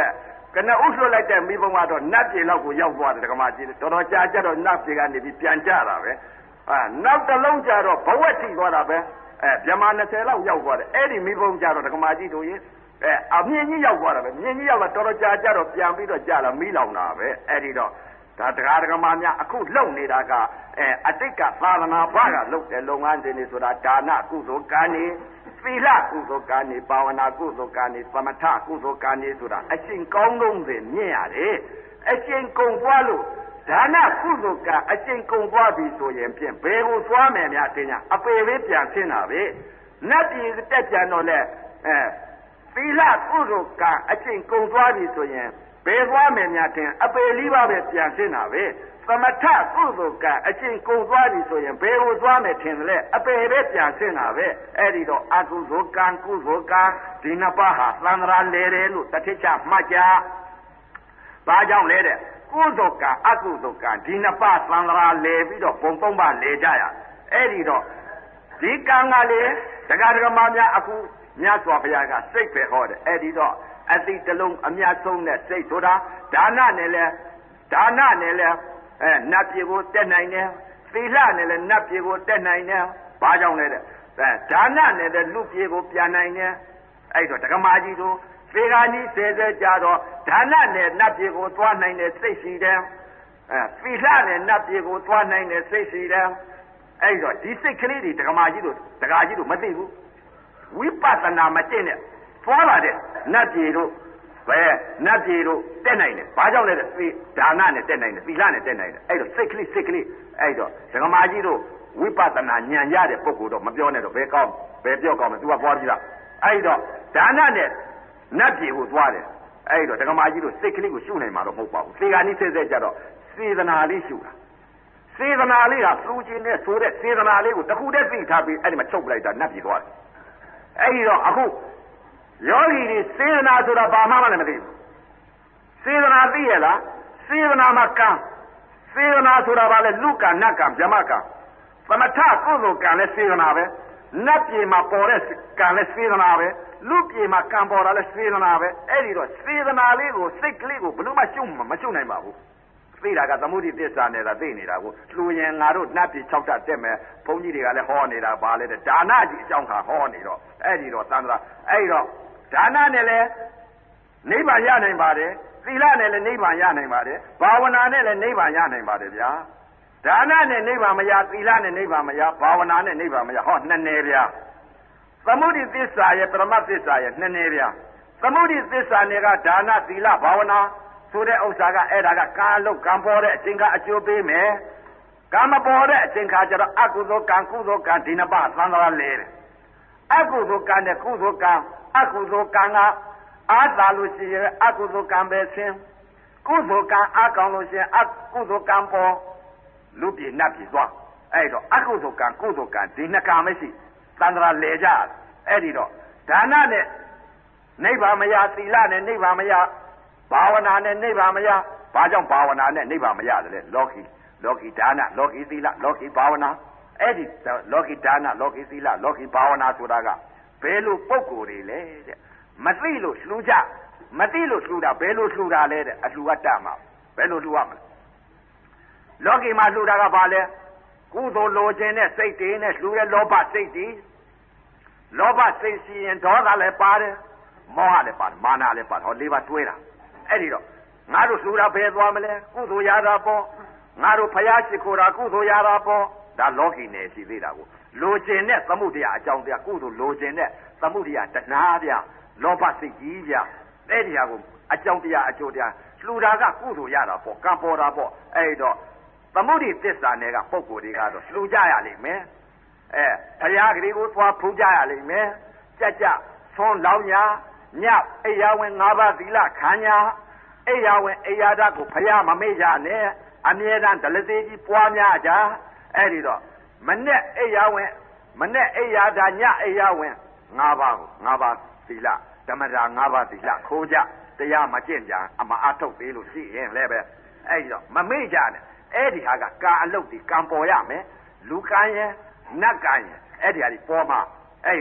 ကနဦးလွတ်လိုက်တဲ့မိဘုံကတော့နတ်ပြည်လောက်ကိုရောက်သွားတယ်ဓမ္မကြီးတော်တော်ကြာကြတော့နတ်ပြည်ကနေပြီးပြန်ကြတာပဲအာနောက်တစ်လုံးကြတော့ဘဝက်ထိသွားတာပဲအဲဗြဟ္မာ၂၀လောက်ရောက်သွားတယ်အဲ့ဒီမိဘုံကြတော့ဓမ္မကြီးတို့ရင်အဲအမြင့်ကြီးရောက်သွားတာပဲမြင့်ကြီးရောက်လာတော်တော်ကြာကြတော့ပြန်ပြီးတော့ကြာလာမိလောင်တာပဲအဲ့ဒီတော့ဒါတရားဓမ္မများအခုလုံနေတာကအဲအတိတ်ကသာသနာ့ဘာကလုံတဲ့လုပ်ငန်းတွေနေဆိုတာဒါနကုသိုလ်ကံနေသီလကုသိုလ်ကံနေဘာဝနာကုသိုလ်ကံနေသမထကုသိုလ်ကံနေဆိုတာအရှင်ကောင်းဆုံးတွေမြင်ရတယ်အရှင်ကုံသွားလို့ဒါနကုသိုလ်ကအရှင်ကုံသွားပြီဆိုရင်ဖြင့်ဘယ်ကိုသွားမယ်များတင်ညာအပေလေးပြန်ဆင်းတာပဲနတ်ပြည်တက်ပြန်တော့လဲအဲသီလကုသိုလ်ကအရှင်ကုံသွားပြီဆိုရင်ဘယ်သွားမယ်များတင်အပေလေးပါပဲပြန်ဆင်းတာပဲသမထကုသိုလ်ကအရှင်ကုံသွားပြီဆိုရင်ဘယ်ကိုသွားမယ်ထင်တယ်အပေပဲပြန်ဆင်းတာပဲအဲ့ဒီတော့အကုသိုလ်ကံကုသိုလ်ကံဒီနှစ်ပါးဟာသံဃာလေတယ်လို့တတိချမှတ်ကြဘာကြောင့်လဲတဲ့ကုသိုလ်ကအကုသိုလ်ကဒီနှစ်ပါးသံဃာလေပြီးတော့ပုံသုံးပါလေကြရအဲ့ဒီတော့ဒီကံကလေတရားဓမ္မများအခုမြတ်စွာဘုရားကစိတ်ပဲဟောတယ်အဲ့ဒီတော့အတိတ်တလုံးအမြတ်ဆုံးတဲ့စိတ်ဆိုတာဒါနနဲ့လဲဒါနနဲ့လဲအဲနတ်ပြည်ကိုတက်နိုင်တယ်သီလနဲ့လဲနတ်ပြည်ကိုတက်နိုင်တယ်ဘာကြောင့်လဲတဲ့အဲဒါနနဲ့လဲလူပြည်ကိုပြန်နိုင်တယ်အဲ့တော့ဓမ္မကြီးတို့သေဂာနီးဆဲဆဲကြတော့ဒါနနဲ့နတ်ပြည်ကိုသွားနိုင်တဲ့စိတ်ရှိတယ်အဲသီလနဲ့နတ်ပြည်ကိုသွားနိုင်တဲ့စိတ်ရှိတယ်အဲ့တော့ဒီစိတ်ကလေးတွေဓမ္မကြီးတို့ဓမ္မကြီးတို့မသိဘူးဝိပဿနာမကျင့်နဲ့သွားပါတဲ့နတ်ပြည်တို့ဘယ်နတ်ပြည်တို့တက်နိုင်တယ်ဘာကြောင့်လဲတဲ့ဒါနနဲ့တက်နိုင်တယ်သီလနဲ့တက်နိုင်တယ်အဲ့တော့စိတ်ကလေးစိတ်ကလေးအဲ့တော့ဓမ္မကြီးတို့ဝိပဿနာဉာဏ်ရတဲ့ပုဂ္ဂိုလ်တော့မပြောနဲ့တော့ဘယ်ကောင်းဘယ်ပြောကောင်းမလဲ तू ကပွားပြီးသားအဲ့တော့ဒါနနဲ့နတ်ပြည်ကိုသွားတယ်အဲ့တော့ဓမ္မကြီးတို့စိတ်ကလေးကိုရှုနိုင်မှာတော့မဟုတ်ပါဘူးသေဂာနိဆဲဆဲကြတော့စေတနာလေးရှုတာစေတနာလေးကသူ့ချင်းနဲ့ဆိုတဲ့စေတနာလေးကိုတခုတည်းသိထားပြီးအဲ့ဒီမှာချုပ်ပလိုက်တာနတ်ပြည်သွားတယ်အဲ့ဒီတော့အခုယောဂီတွေစေတနာဆိုတာဘာမှမလည်းမသိဘူးစေတနာသိရလားစေတနာမှာကံစေတနာဆိုတာဘာလဲလူကံနတ်ကံဗြဟ္မကံသမထကုသိုလ်ကံလည်းစေတနာပဲနတ်ပြည်မှာပေါ်တဲ့ကံလည်းစေတနာပဲလူပြည်မှာကံပေါ်တာလည်းစေတနာပဲအဲ့ဒီတော့စေတနာလေးကိုစိတ်ကလေးကိုဘယ်လို့မှရှုမရှုနိုင်ပါဘူးသိတာကသမုဒိသစ္စာနဲ့သာသိနေတာကိုလှူရင်ငါတို့နတ်ပြည်၆ဓာတ်တက်မယ်ဘုန်းကြီးတွေကလည်းဟောနေတာပါလေတဲ့ဒါနကြီးအကြောင်းခါဟောနေတော့အဲ့ဒီတော့သံဃာအဲ့ဒီတော့ဒါနနဲ့လည်းနိဗ္ဗာန်ရနိုင်ပါတယ်သီလနဲ့လည်းနိဗ္ဗာန်ရနိုင်ပါတယ်ဘာဝနာနဲ့လည်းနိဗ္ဗာန်ရနိုင်ပါတယ်ဗျာဒါနနဲ့နိဗ္ဗာန်မရသီလနဲ့နိဗ္ဗာန်မရဘာဝနာနဲ့နိဗ္ဗာန်မရဟောနှစ်နယ်ဗျာသမုဒိသစ္စာရဲ့ပရမတ်သစ္စာရဲ့နှစ်နယ်ဗျာသမုဒိသစ္စာနဲ့ကဒါနသီလဘာဝနာဆိုတဲ့ဥစ္စာကအဲ့ဒါကကာလုတ်ကံပေါ်တဲ့အချိန်ကအကျိုးပေးမယ်ကံမပေါ်တဲ့အချိန်ခါကျတော့အကုသိုလ်ကံကုသိုလ်ကံဒီနှစ်ပါးသံဃာလဲတယ်အကုသိုလ်ကံနဲ့ကုသိုလ်ကံအကုသိုလ်ကံကအားသာလို့ရှိရင်အကုသိုလ်ကံပဲဆင်းကုသိုလ်ကံအားကောင်းလို့ရှိရင်အကုသိုလ်ကံပေါ်လူပြည်နတ်ပြည်သွားအဲ့တော့အကုသိုလ်ကံကုသိုလ်ကံဒီနှစ်ကံမရှိသံဃာလဲကြအဲ့ဒီတော့ဒါနနဲ့နိဗ္ဗာန်မရသီလနဲ့နိဗ္ဗာန်မရဘာဝနာနဲ့နိဗ္ဗာန်မရဘာကြောင့်ဘာဝနာနဲ့နိဗ္ဗာန်မရတယ်လဲလောကီလောကီဒါနလောကီသီလလောကီဘာဝနာအဲ့ဒီလောကီဒါနလောကီသီလလောကီဘာဝနာဆိုတာကဘယ်လိုပုံကိုယ်တွေလဲတဲ့မသိလို့လှူကြမသိလို့လှူတာဘယ်လိုလှူတာလဲတဲ့အလှူအပ်တမှာဘယ်လိုလှူရမလဲလောကီမှာလှူတာကဘာလဲကုသိုလ်လိုခြင်းနဲ့စိတ်တွေနဲ့လှူတဲ့လောဘစိတ်တွေလောဘစိတ်ရှိရင်ဒေါသလည်းပါတယ်မောဟလည်းပါတယ်မာနလည်းပါတယ်ဟောလေးပါတွဲတာအဲ့ဒီတော့ငါတို့လှူတာဘယ်သွားမလဲကုသိုလ်ရတာပေါ့ငါတို့ဖျားရှိခိုးတာကုသိုလ်ရတာပေါ့ဒါလောကီနယ်ရှိသေးတာကိုလိုခြင်းနဲ့သမုဒယအကြောင်းတရားကုသိုလ်လိုခြင်းနဲ့သမုဒယတဏှာပြလောဘစိတ်ကြီးပြအဲ့ဒီဟာကိုအကြောင်းတရားအကျိုးတရားလှူတာကကုသိုလ်ရတာပေါ့ကံပေါ်တာပေါ့အဲ့တော့သမုဒိသစ္စာနယ်ကပုံကိုယ်တွေကတော့လှူကြရလိမ့်မယ်အဲဖျားကလေးကိုသွားဖူးကြရလိမ့်မယ်ကြက်ကြဆွန်းလောင်းညာညအိယာဝင်၅ပါးသီလခံညာအိယာဝင်အိယာဓာတ်ကိုဖျားမမေ့ကြနဲ့အမြဲတမ်းဒလသေးကြီးပွားများကြအဲ့ဒီတော့မနဲ့အိယာဝင်မနဲ့အိယာဓာတ်ညအိယာဝင်၅ပါးကို၅ပါးသီလဓမ္မတာ၅ပါးသီလခိုးကြတရားမကျင့်ကြအမအထုတ်သေးလို့ရှိရင်လည်းပဲအဲ့ဒီတော့မမေ့ကြနဲ့အဲ့ဒီဟာကကာအလုတ်ဒီကံပေါ်ရမယ်လူကံရဲ့နတ်ကံရဲ့အဲ့ဒီဟာဒီပေါ်မှာအဲ့ဒီတော့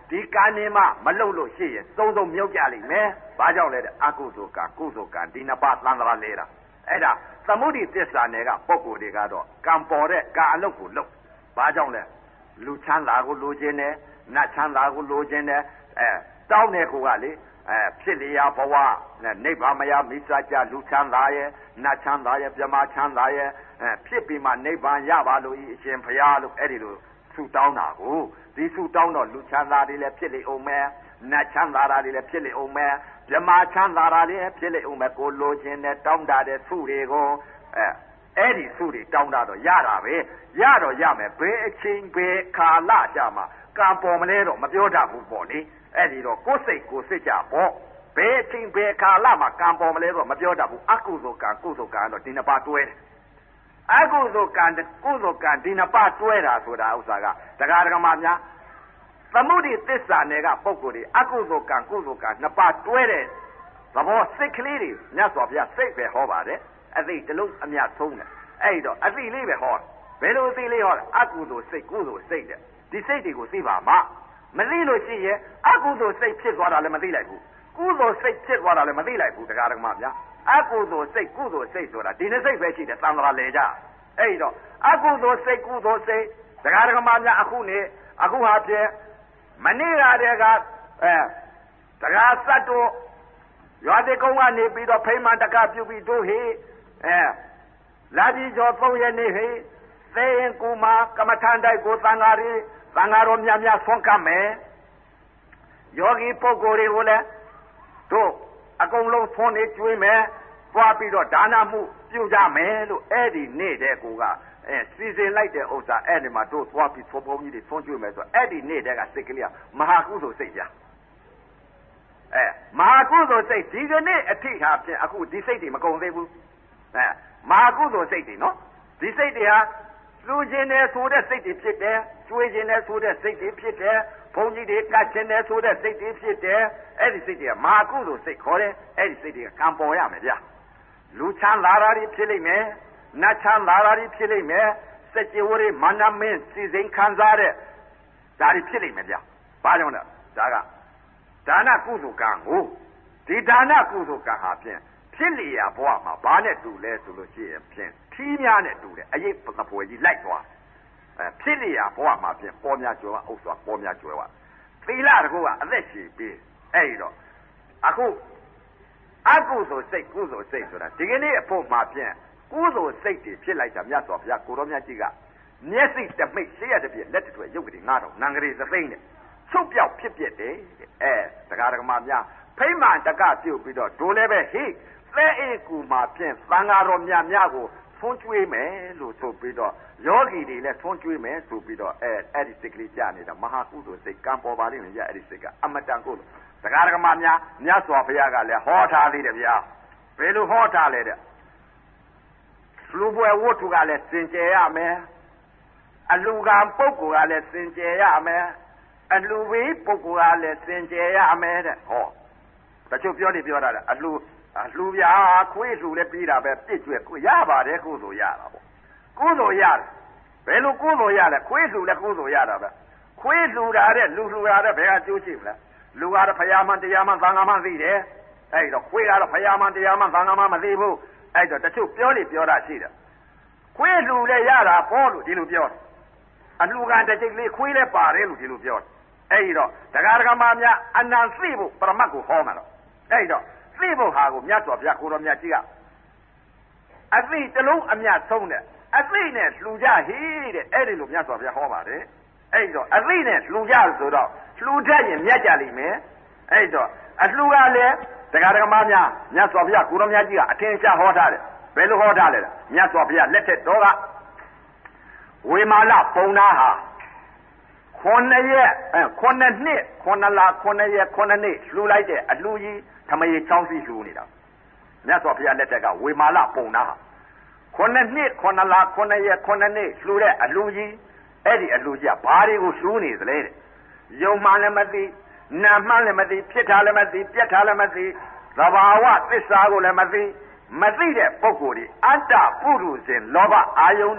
ဒီကံနေမှမလှုပ်လို့ရှိရင်သုံးဆုံးမြုပ်ကြလိမ့်မယ်ဘာကြောင့်လဲတဲ့အကုသိုလ်ကံကုသိုလ်ကံဒီနှစ်ပါးသံဃာလဲတာအဲ့ဒါသမုဒိသစ္စာနယ်ကပုဂ္ဂိုလ်တွေကတော့ကံပေါ်တဲ့ကံအလုပ်ကိုလုပ်ဘာကြောင့်လဲလူချမ်းသာကိုလိုချင်တယ်နတ်ချမ်းသာကိုလိုချင်တယ်အဲတောင်းတဲ့ကိုကလေအဲဖြစ်လျာဘဝနဲ့နိဗ္ဗာန်မယမိစ္ဆာကြလူချမ်းသာရဲ့နတ်ချမ်းသာရဲ့ပြမချမ်းသာရဲ့အဲဖြစ်ပြီးမှနိဗ္ဗာန်ရပါလို့အရှင်ဘုရားလို့အဲ့ဒီလိုဆုတောင်းတာကိုဒီဆုတောင်းတော့လူချမ်းသာတွေလည်းဖြစ်လေအောင်မယ်နတ်ချမ်းသာတွေလည်းဖြစ်လေအောင်မယ်ပြမချမ်းသာတွေလည်းဖြစ်လေအောင်မယ်ကိုလိုချင်တဲ့တောင်းတတဲ့ဆုတွေကိုအဲအဲ့ဒီဆုတွေတောင်းတတော့ရတာပဲရတော့ရမယ်ဘယ်အချိန်ဘယ်ခါလကြမှာကံပေါ်မလဲတော့မပြောတတ်ဘူးပေါ့လေအဲ့ဒီတော့ကိုယ်စိတ်ကိုယ်စိတ်ကြပေါ့ဘယ်အချိန်ဘယ်ခါလမှာကံပေါ်မလဲတော့မပြောတတ်ဘူးအကုသိုလ်ကံကုသိုလ်ကံတော့ဒီနှစ်ပါးတွဲတယ်အကုသိုလ်ကံကုသိုလ်ကံဒီနှစ်ပါးတွဲတာဆိုတာဥစ္စာကတရားဓမ္မများသမုဒိသစ္စာနယ်ကပုဂ္ဂိုလ်တွေအကုသိုလ်ကံကုသိုလ်ကံနှစ်ပါးတွဲတဲ့သဘောစိတ်ကလေးတွေမြတ်စွာဘုရားစိတ်ပဲဟောပါတယ်အသိတလုံးအမြတ်ဆုံးတယ်အဲ့တော့အသိလေးပဲဟောဘယ်လိုအသိလေးဟောလဲအကုသိုလ်စိတ်ကုသိုလ်စိတ်တဲ့ဒီစိတ်တွေကိုသိပါမှမသိလို့ရှိရင်အကုသိုလ်စိတ်ဖြစ်သွားတာလည်းမသိလိုက်ဘူးကုသိုလ်စိတ်ဖြစ်သွားတာလည်းမသိလိုက်ဘူးတရားဓမ္မများအကုသိုလ်စိတ်ကုသိုလ်စိတ်ဆိုတာဒီနှစ်စိတ်ပဲရှိတယ်သံဃာလေကြအဲ့တော့အကုသိုလ်စိတ်ကုသိုလ်စိတ်တရားဓမ္မများအခုနေအခုဟာဖြင့်မနေ့ကတည်းကအဲတရားစတ်တို့ရွာတိကုန်းကနေပြီးတော့ဖိမှန်တကပြုပြီးတို့ဟိအဲလာပြီးကျော်သုံးရက်နေဟိသေရင်ကူမာကမ္မထန်တိုက်ကိုသံဃာတွေသံဃာတော်များများဆွမ်းကပ်မယ်ယောဂီပုဂ္ဂိုလ်တွေကိုလည်းတို့အကုန်လုံးဆွမ်းနေကျွေးမယ်သွားပြီးတော့ဒါနမှုပြုကြမယ်လို့အဲ့ဒီနေ့တဲ့ကိုကအဲစီစဉ်လိုက်တဲ့ဥစ္စာအဲ့ဒီမှာတို့သွားပြီးသုံးပုံကြီးတွေဆွမ်းကျွေးမယ်ဆိုအဲ့ဒီနေ့တဲ့ကစိတ်ကလေးကမဟာကုသိုလ်စိတ်ပြအဲမဟာကုသိုလ်စိတ်ဒီကနေ့အထိဟာဖြင့်အခုဒီစိတ်တွေမကုန်သေးဘူးအဲမဟာကုသိုလ်စိတ်တွေနော်ဒီစိတ်တွေဟာလူချင်းတယ်ဆိုတဲ့စိတ်တွေဖြစ်တယ်ကျွေးချင်းတယ်ဆိုတဲ့စိတ်တွေဖြစ်တယ်ဘုန်းကြီးတွေကတ်ချင်းတယ်ဆိုတဲ့စိတ်တွေဖြစ်တယ်အဲ့ဒီစိတ်တွေကမဟာကုသိုလ်စိတ်ခေါ်တယ်အဲ့ဒီစိတ်တွေကကံပေါ်ရမယ်ဗျာလူချမ်းသာတာတွေဖြစ်လိမ့်မယ်နတ်ချမ်းသာတာတွေဖြစ်လိမ့်မယ်စัจ java တွေမာနမင်းစီစိန်ခံစားတဲ့ဒါတွေဖြစ်လိမ့်မယ်ဗျာဘာကြောင့်လဲဒါကဒါနကုသိုလ်ကံကိုဒီဒါနကုသိုလ်ကံဟာဖြင့်ဖြစ်လျာဘဝမှာဘာနဲ့တူလဲဆိုလို့ရှိရင်ဖြင့်ထီးများနဲ့တူတယ်အရေးပသပွဲကြီးလိုက်သွားအဲဖြစ်လျာဘဝမှာဖြင့်ပေါ်များကျွယ်ဝဥစ္စာပေါ်များကျွယ်ဝသီလတကူကအသက်ရှည်ပြီးအဲ့ဒီတော့အခုအကုသိုလ်စိတ်ကုသိုလ်စိတ်ဆိုတာဒီကနေ့အဖို့မှာဖြင့်ကုသိုလ်စိတ်တွေဖြစ်လိုက်တာမြတ်စွာဘုရားကိုတော်မြတ်ကြီးကမျက်စိတမိတ်ရှေ့ရတဲ့ပြည့်လက်တွေရုပ်ကလေးငါးတော့နံကလေးသသိန်းနဲ့ချုပ်ပြောက်ဖြစ်ပြတယ်အဲတရားဓမ္မများဖိမှန်တကပြုတ်ပြီးတော့ဒိုလည်းပဲဟိသဲအေကူမှာဖြင့်သံဃာတော်များများကိုဆွန်းကျွေးမယ်လို့ဆိုပြီးတော့ယောဂီတွေလည်းဆွန်းကျွေးမယ်ဆိုပြီးတော့အဲအဲ့ဒီစိတ်ကလေးကြားနေတာမဟာကုသိုလ်စိတ်ကံပေါ်ပါလိမ့်မယ်ကြအဲ့ဒီစိတ်ကအမတန်ကုသိုလ်တရားဓမ္မများမြတ်စွာဘုရားကလည်းဟောထားသေးတယ်ဗျာဘယ်လိုဟောထားလဲတဲ့လူပွဲဝတ္ထုကလည်းစင်ကြယ်ရမယ်အလူကံပုဂ္ဂိုလ်ကလည်းစင်ကြယ်ရမယ်အလူဝေးပုဂ္ဂိုလ်ကလည်းစင်ကြယ်ရမယ်တဲ့ဟောတချို့ပြောနေပြောတာလေအလူအလူပြာခွေးလူလည်းပြီးတာပဲပြစ်ကျွဲကိုရပါတယ်ကုသိုလ်ရတာပေါ့ကုသိုလ်ရတယ်ဘယ်လိုကုသိုလ်ရလဲခွေးလူလည်းကုသိုလ်ရတာပဲခွေးလူတာတဲ့လူလူတာတဲ့ဘယ်ကကျိုးရှိမလဲလူကတော့ဖယားမှန်တရားမှန်သံဃာမှန်သိတယ်အဲ့တော့ခွေးကတော့ဖယားမှန်တရားမှန်သံဃာမှန်မသိဘူးအဲ့တော့တချို့ပြောနေပြောတာရှိတယ်ခွေးလူလည်းရတာပေါ့လို့ဒီလိုပြောတယ်အလူကတစ်ချိန်လေးခွေးလည်းပါတယ်လို့ဒီလိုပြောတယ်အဲ့တော့တရားဓမ္မများအနံသိဖို့ပရမတ်ကိုဟောမှာတော့အဲ့တော့သိဖို့ဟာကိုမြတ်စွာဘုရားကိုတော်မြတ်ကြီးကအသိတလုံးအမြတ်ဆုံးတဲ့အသိနဲ့လှူကြဟိတဲ့အဲ့ဒီလိုမြတ်စွာဘုရားဟောပါတယ်အဲ့တော့အသိနဲ့လှူကြဆိုတော့လှူတတ်ရင်မြတ်ကြလိမ့်မယ်အဲ့တော့အလှူကလည်းတရားဓမ္မများမြတ်စွာဘုရားကိုတော်မြတ်ကြီးကအထင်ရှားဟောထားတယ်ဘယ်လိုဟောထားလဲမြတ်စွာဘုရားလက်ထက်တော်ကဝေမာလပုံနာဟာခုနှစ်ရက်အဲခုနှစ်နှစ်ခုနှစ်လခုနှစ်ရက်ခုနှစ်နှစ်လှူလိုက်တဲ့အလှူကြီးဓမ္မရေချောင်းစီလှူနေတာမြတ်စွာဘုရားလက်ထက်ကဝေမာလပုံနာဟာခုနှစ်နှစ်ခုနှစ်လခုနှစ်ရက်ခုနှစ်နှစ်လှူတဲ့အလှူကြီးအဲ့ဒီအလှူကြီးကဘာတွေကိုလှူနေသလဲတဲ့ယုံမှလည်းမသိနာမှလည်းမသိဖြစ်တာလည်းမသိပြက်တာလည်းမသိသဘာဝသစ္စာကိုလည်းမသိမသိတဲ့ပုဂ္ဂိုလ်ဒီအတ္တပုရုဇဉ်လောဘအာယုန်တွေ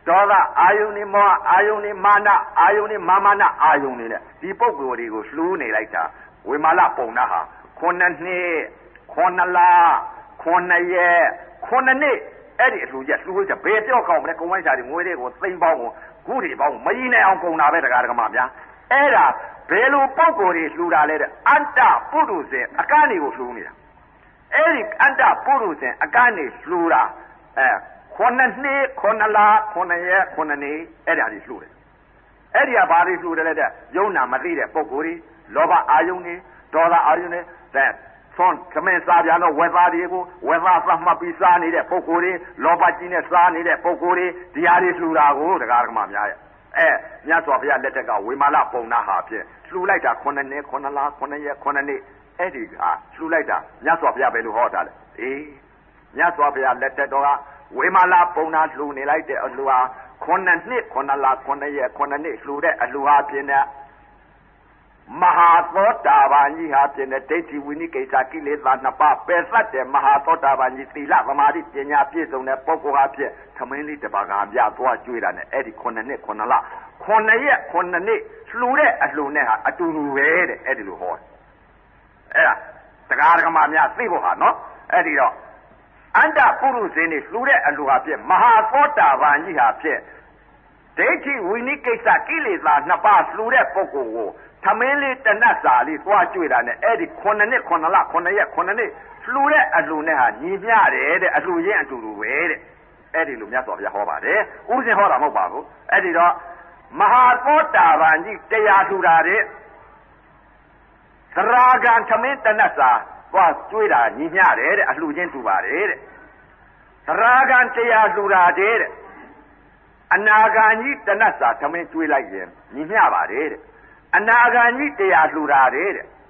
ဒေါသအာယုန်နဲ့မောဟအာယုန်နဲ့မာနအာယုန်နဲ့မာမနာအာယုန်နဲ့ဒီပုဂ္ဂိုလ်တွေကိုလှူးနေလိုက်တာဝိမာလပုံနာဟာခုနှစ်နှစ်ခုနှစ်လခုနှစ်ရက်ခုနှစ်နှစ်အဲ့ဒီအလှူချက်လှူးချက်ဘယ်ပြောကောင်းမလဲကုံဝိုင်းစာတွေငွေတွေကိုသိမ့်ပေါင်းကိုခုတွေပေါင်းမကြီးနိုင်အောင်ကုန်တာပဲတရားဓမ္မများအဲ့ဒါဘယ်လိုပုဂ္ဂိုလ်တွေလှူတာလဲတဲ့အတ္တပုရုဇဉ်အကန့်တွေကိုလှူနေတာအဲ့ဒီအတ္တပုရုဇဉ်အကန့်တွေလှူတာအဲခုနှစ်နှစ်ခုနှစ်လခုနှစ်ရက်ခုနှစ်နှစ်အဲ့ဒါကြီးလှူတယ်အဲ့ဒီကဘာတွေလှူတယ်လဲတဲ့ယုံနာမသိတဲ့ပုဂ္ဂိုလ်တွေလောဘအာယုန်တွေဒေါသအာယုန်တွေတဲ့သွန်ခမင်းစားပြန်တော့ဝက်သားတွေကိုဝက်သားသတ်မှတ်ပြီးစားနေတဲ့ပုဂ္ဂိုလ်တွေလောဘကြီးနဲ့စားနေတဲ့ပုဂ္ဂိုလ်တွေဒီဟာတွေလှူတာကိုတရားဓမ္မများရဲ့အဲမြတ်စွာဘုရားလက်ထက်ကဝေမာလပုံနာဟာဖြင့်လှူလိုက်တာခုနှစ်နှစ်ခုနှစ်လခုနှစ်ရက်ခုနှစ်နှစ်အဲ့ဒီကလှူလိုက်တာမြတ်စွာဘုရားပဲလို့ဟောတာလေအေးမြတ်စွာဘုရားလက်ထက်တော့ကဝေမာလပုံနာလှူနေလိုက်တဲ့အလှူဟာခုနှစ်နှစ်ခုနှစ်လခုနှစ်ရက်ခုနှစ်နှစ်လှူတဲ့အလှူဟာဖြင့်နဲ့မဟာသောတာပန်ကြီးဟာဖြင့်နဲ့ဒိဋ္ဌိဝိနိကိစ္စကိလေသာနှစ်ပါးပယ်သတ်တဲ့မဟာသောတာပန်ကြီးသီလသမာဓိပညာပြည့်စုံတဲ့ပုဂ္ဂိုလ်ဟာဖြင့်သမင်းလေးတပါးကပြသွားကျွေးတာနဲ့အဲ့ဒီခုနှစ်နှစ်ခုနှစ်လခုနှစ်ရက်ခုနှစ်နှစ်လှူတဲ့အလှူနဲ့ဟာအတူတူပဲတဲ့အဲ့ဒီလိုဟောတယ်အဲ့ဒါတရားဓမ္မများသိဖို့ဟာနော်အဲ့ဒီတော့အန္တပုရုဇဉ်တွေလှူတဲ့အလှူဟာဖြင့်မဟာသောတာပန်ကြီးဟာဖြင့်ဒိဋ္ဌိဝိနိကိစ္စကိလေသာနှစ်ပါးလှူတဲ့ပုဂ္ဂိုလ်ကိုသမင်းလေးတနတ်စာလေးသွားကြွေတာနဲ့အဲ့ဒီခုနှစ်နှစ်ခုနှစ်လခုနှစ်ရက်ခုနှစ်နှစ်လှူတဲ့အလှူနဲ့ဟာညီမျှတယ်တဲ့အလှူရင်းအတူတူပဲတဲ့အဲ့ဒီလိုမြတ်စွာဘုရားဟောပါတယ်ဥစဉ်ဟောတာမဟုတ်ပါဘူးအဲ့ဒီတော့မဟာသောတာပန်ကြီးတရားလှူတာတဲ့သရဂံသမင်းတနတ်စာသွားကြွေတာညီမျှတယ်တဲ့အလှူချင်းတူပါတယ်တဲ့သရဂံတရားလှူတာတဲ့အနာဂံကြီးတနတ်စာသမင်းကြွေလိုက်ရင်ညီမျှပါတယ်တဲ့အနာဂံကြီးတရားလှူတာတဲ့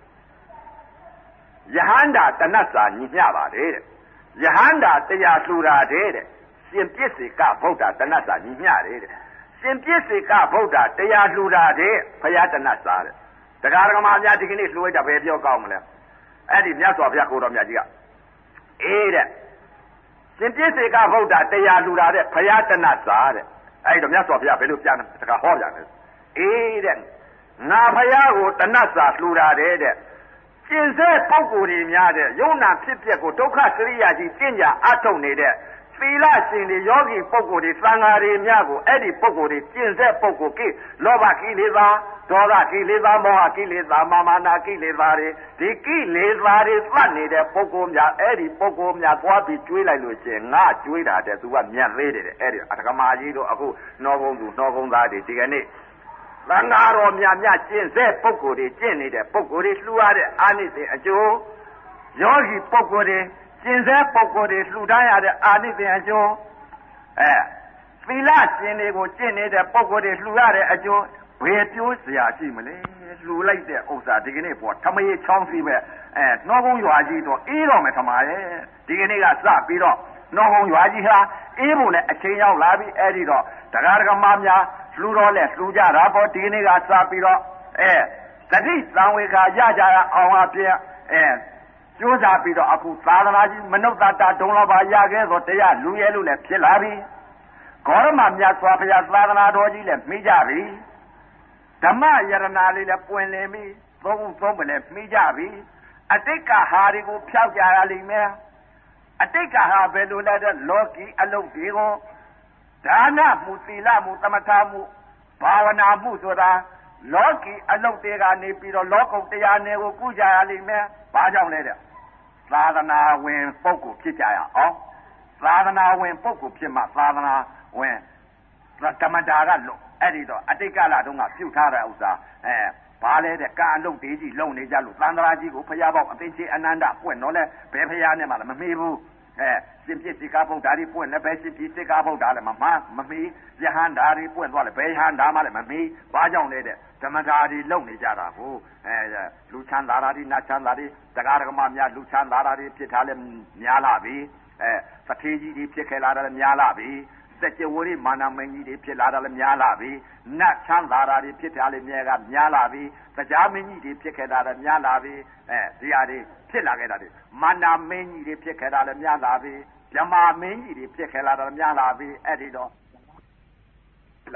ယဟန္တာတနတ်စာညီမျှပါတယ်တဲ့ယဟန္တာတရားလှူတာတဲ့ရှင်ပြစ္ဆေကဗုဒ္ဓတနတ်စာညီမျှတယ်တဲ့ရှင်ပြစ္ဆေကဗုဒ္ဓတရားလှူတာတဲ့ဘုရားတနတ်စာတဲ့တရားဓမ္မများဒီကနေ့လှူလိုက်တာပဲပြောကောင်းမလဲအဲ့ဒီမြတ်စွာဘုရားကိုတော်မြတ်ကြီးကအေးတဲ့ရှင်ပြစ္ဆေကဗုဒ္ဓတရားလှူတာတဲ့ဘုရားတနတ်စာတဲ့အဲ့တော့မြတ်စွာဘုရားဘယ်လိုပြန်တခါဟောပြန်လဲအေးတဲ့ငါဘုရားကိုတဏှစာလှူတာတဲ့တဲ့ကျင့်စေပုဂ္ဂိုလ်တွေများတဲ့ယုံနာဖြစ်ပျက်ကိုဒုက္ခစရိယာကြီးကျင့်ကြအထုတ်နေတဲ့သီလရှင်တွေယောဂီပုဂ္ဂိုလ်တွေသံဃာတွေများကိုအဲ့ဒီပုဂ္ဂိုလ်တွေကျင့်စေပုဂ္ဂိုလ်ကိလောဘကိလေသာဒေါသကိလေသာမောဟကိလေသာမာမနာကိလေသာတွေဒီကိလေသာတွေသတ်နေတဲ့ပုဂ္ဂိုလ်များအဲ့ဒီပုဂ္ဂိုလ်များသွားပြီးကျွေးလိုက်လို့ရှိရင်ငါကျွေးတာတဲ့သူကမြတ်သေးတယ်အဲ့ဒီအတ္တကမာကြီးတို့အခုနှောကုန်းသူနှောကုန်းသားတွေဒီကနေ့သံဃာတော်များများကျင့်စေပုဂ္ဂိုလ်တွေကျင့်နေတဲ့ပုဂ္ဂိုလ်တွေလှူရတဲ့အာနိသင်အကျိုးယောဂီပုဂ္ဂိုလ်တွေကျင့်စေပုဂ္ဂိုလ်တွေလှူဒန်းရတဲ့အာနိသင်အကျိုးအဲသီလရှင်တွေကိုကျင့်နေတဲ့ပုဂ္ဂိုလ်တွေလှူရတဲ့အကျိုးဘယ်ပြောစရာရှိမလဲလှူလိုက်တဲ့ဥစ္စာဒီကနေ့ပေါ်ထမရေချောင်းစီပဲအဲနှောကုန်းရွာကြီးတော့အေးတော့မယ်ထမရဲ့ဒီကနေ့ကစပြီးတော့နှောကုန်းရွာကြီးဟာအေးဖို့လည်းအချိန်ရောက်လာပြီအဲ့ဒီတော့တရားဓမ္မများလှူတော့လဲလှူကြတာပေါ့ဒီကနေ့ကစပြီးတော့အဲသတိသံဝေခါရကြရအောင်အပြင်အဲကြိုးစားပြီးတော့အခုသာသနာကြီးမနုဿတာဒုံလပါရခဲ့သောတရားလူရဲလို့လည်းဖြစ်လာပြီဂေါရမမြတ်စွာဘုရားသာသနာတော်ကြီးလည်းမိကြပြီဓမ္မယရနာလေးလည်းပွင့်လင်းပြီသုံးခုသုံးပဲလည်းမိကြပြီအတိတ်ကဟာတွေကိုဖျောက်ကြရလိမ့်မယ်အတိတ်ကဟာဘယ်လိုလဲတဲ့လောကီအလုပ်တွေကိုဒါနမှုသီလမှုသမထမှုဘာဝနာမှုဆိုတာလောကီအလုပ်တွေကနေပြီးတော့လောကုတ်တရားနယ်ကိုကုကြရလိမ့်မယ်။ဘာကြောင့်လဲတဲ့သာသနာဝင်ပုဂ္ဂိုလ်ဖြစ်ကြရအောင်သာသနာဝင်ပုဂ္ဂိုလ်ဖြစ်မှသာသနာဝင်ဓမ္မတာကလို့အဲ့ဒီတော့အတိတ်ကလာတုန်းကပြုထားတဲ့ဥစ္စာအဲဘာလဲတဲ့ကာအလုပ်တွေကြီးလုံနေကြလို့သံဃာကြီးကိုဖျားပေါက်အသိချင်းအနန္တပွင့်တော့လဲဘယ်ဖျားနဲ့မှလည်းမမေးဘူးအဲရှင်ပြစ်စိကားဗုဒ္ဓတွေပွင့်လည်းပဲရှင်ပြစ်စိကားဗုဒ္ဓလည်းမမမမေးယဟန္တာတွေပွင့်သွားလည်းဘယ်ယဟန္တာမှလည်းမမေးဘာကြောင့်လဲတဲ့ဓမ္မတာတွေလုံနေကြတာကိုအဲလူချမ်းသာတာတွေနတ်ချမ်းသာတွေတရားဓမ္မများလူချမ်းသာတာတွေဖြစ်ထားလဲများလာပြီအဲသထေးကြီးတွေဖြစ်ခဲ့လာတာလည်းများလာပြီစကြဝဠာမာနမင်းကြီးတွေဖြစ်လာတာလည်းများလာပြီနတ်ချမ်းသာတာတွေဖြစ်ထားလည်းမြဲကများလာပြီတရားမင်းကြီးတွေဖြစ်ခဲ့တာလည်းများလာပြီအဲဒီဟာတွေဖြစ်လာခဲ့တာတွေမာနမင်းကြီးတွေဖြစ်ခဲ့တာလည်းများလာပြီဗြဟ္မာမင်းကြီးတွေဖြစ်ခဲ့လာတာလည်းများလာပြီအဲ့ဒီတော့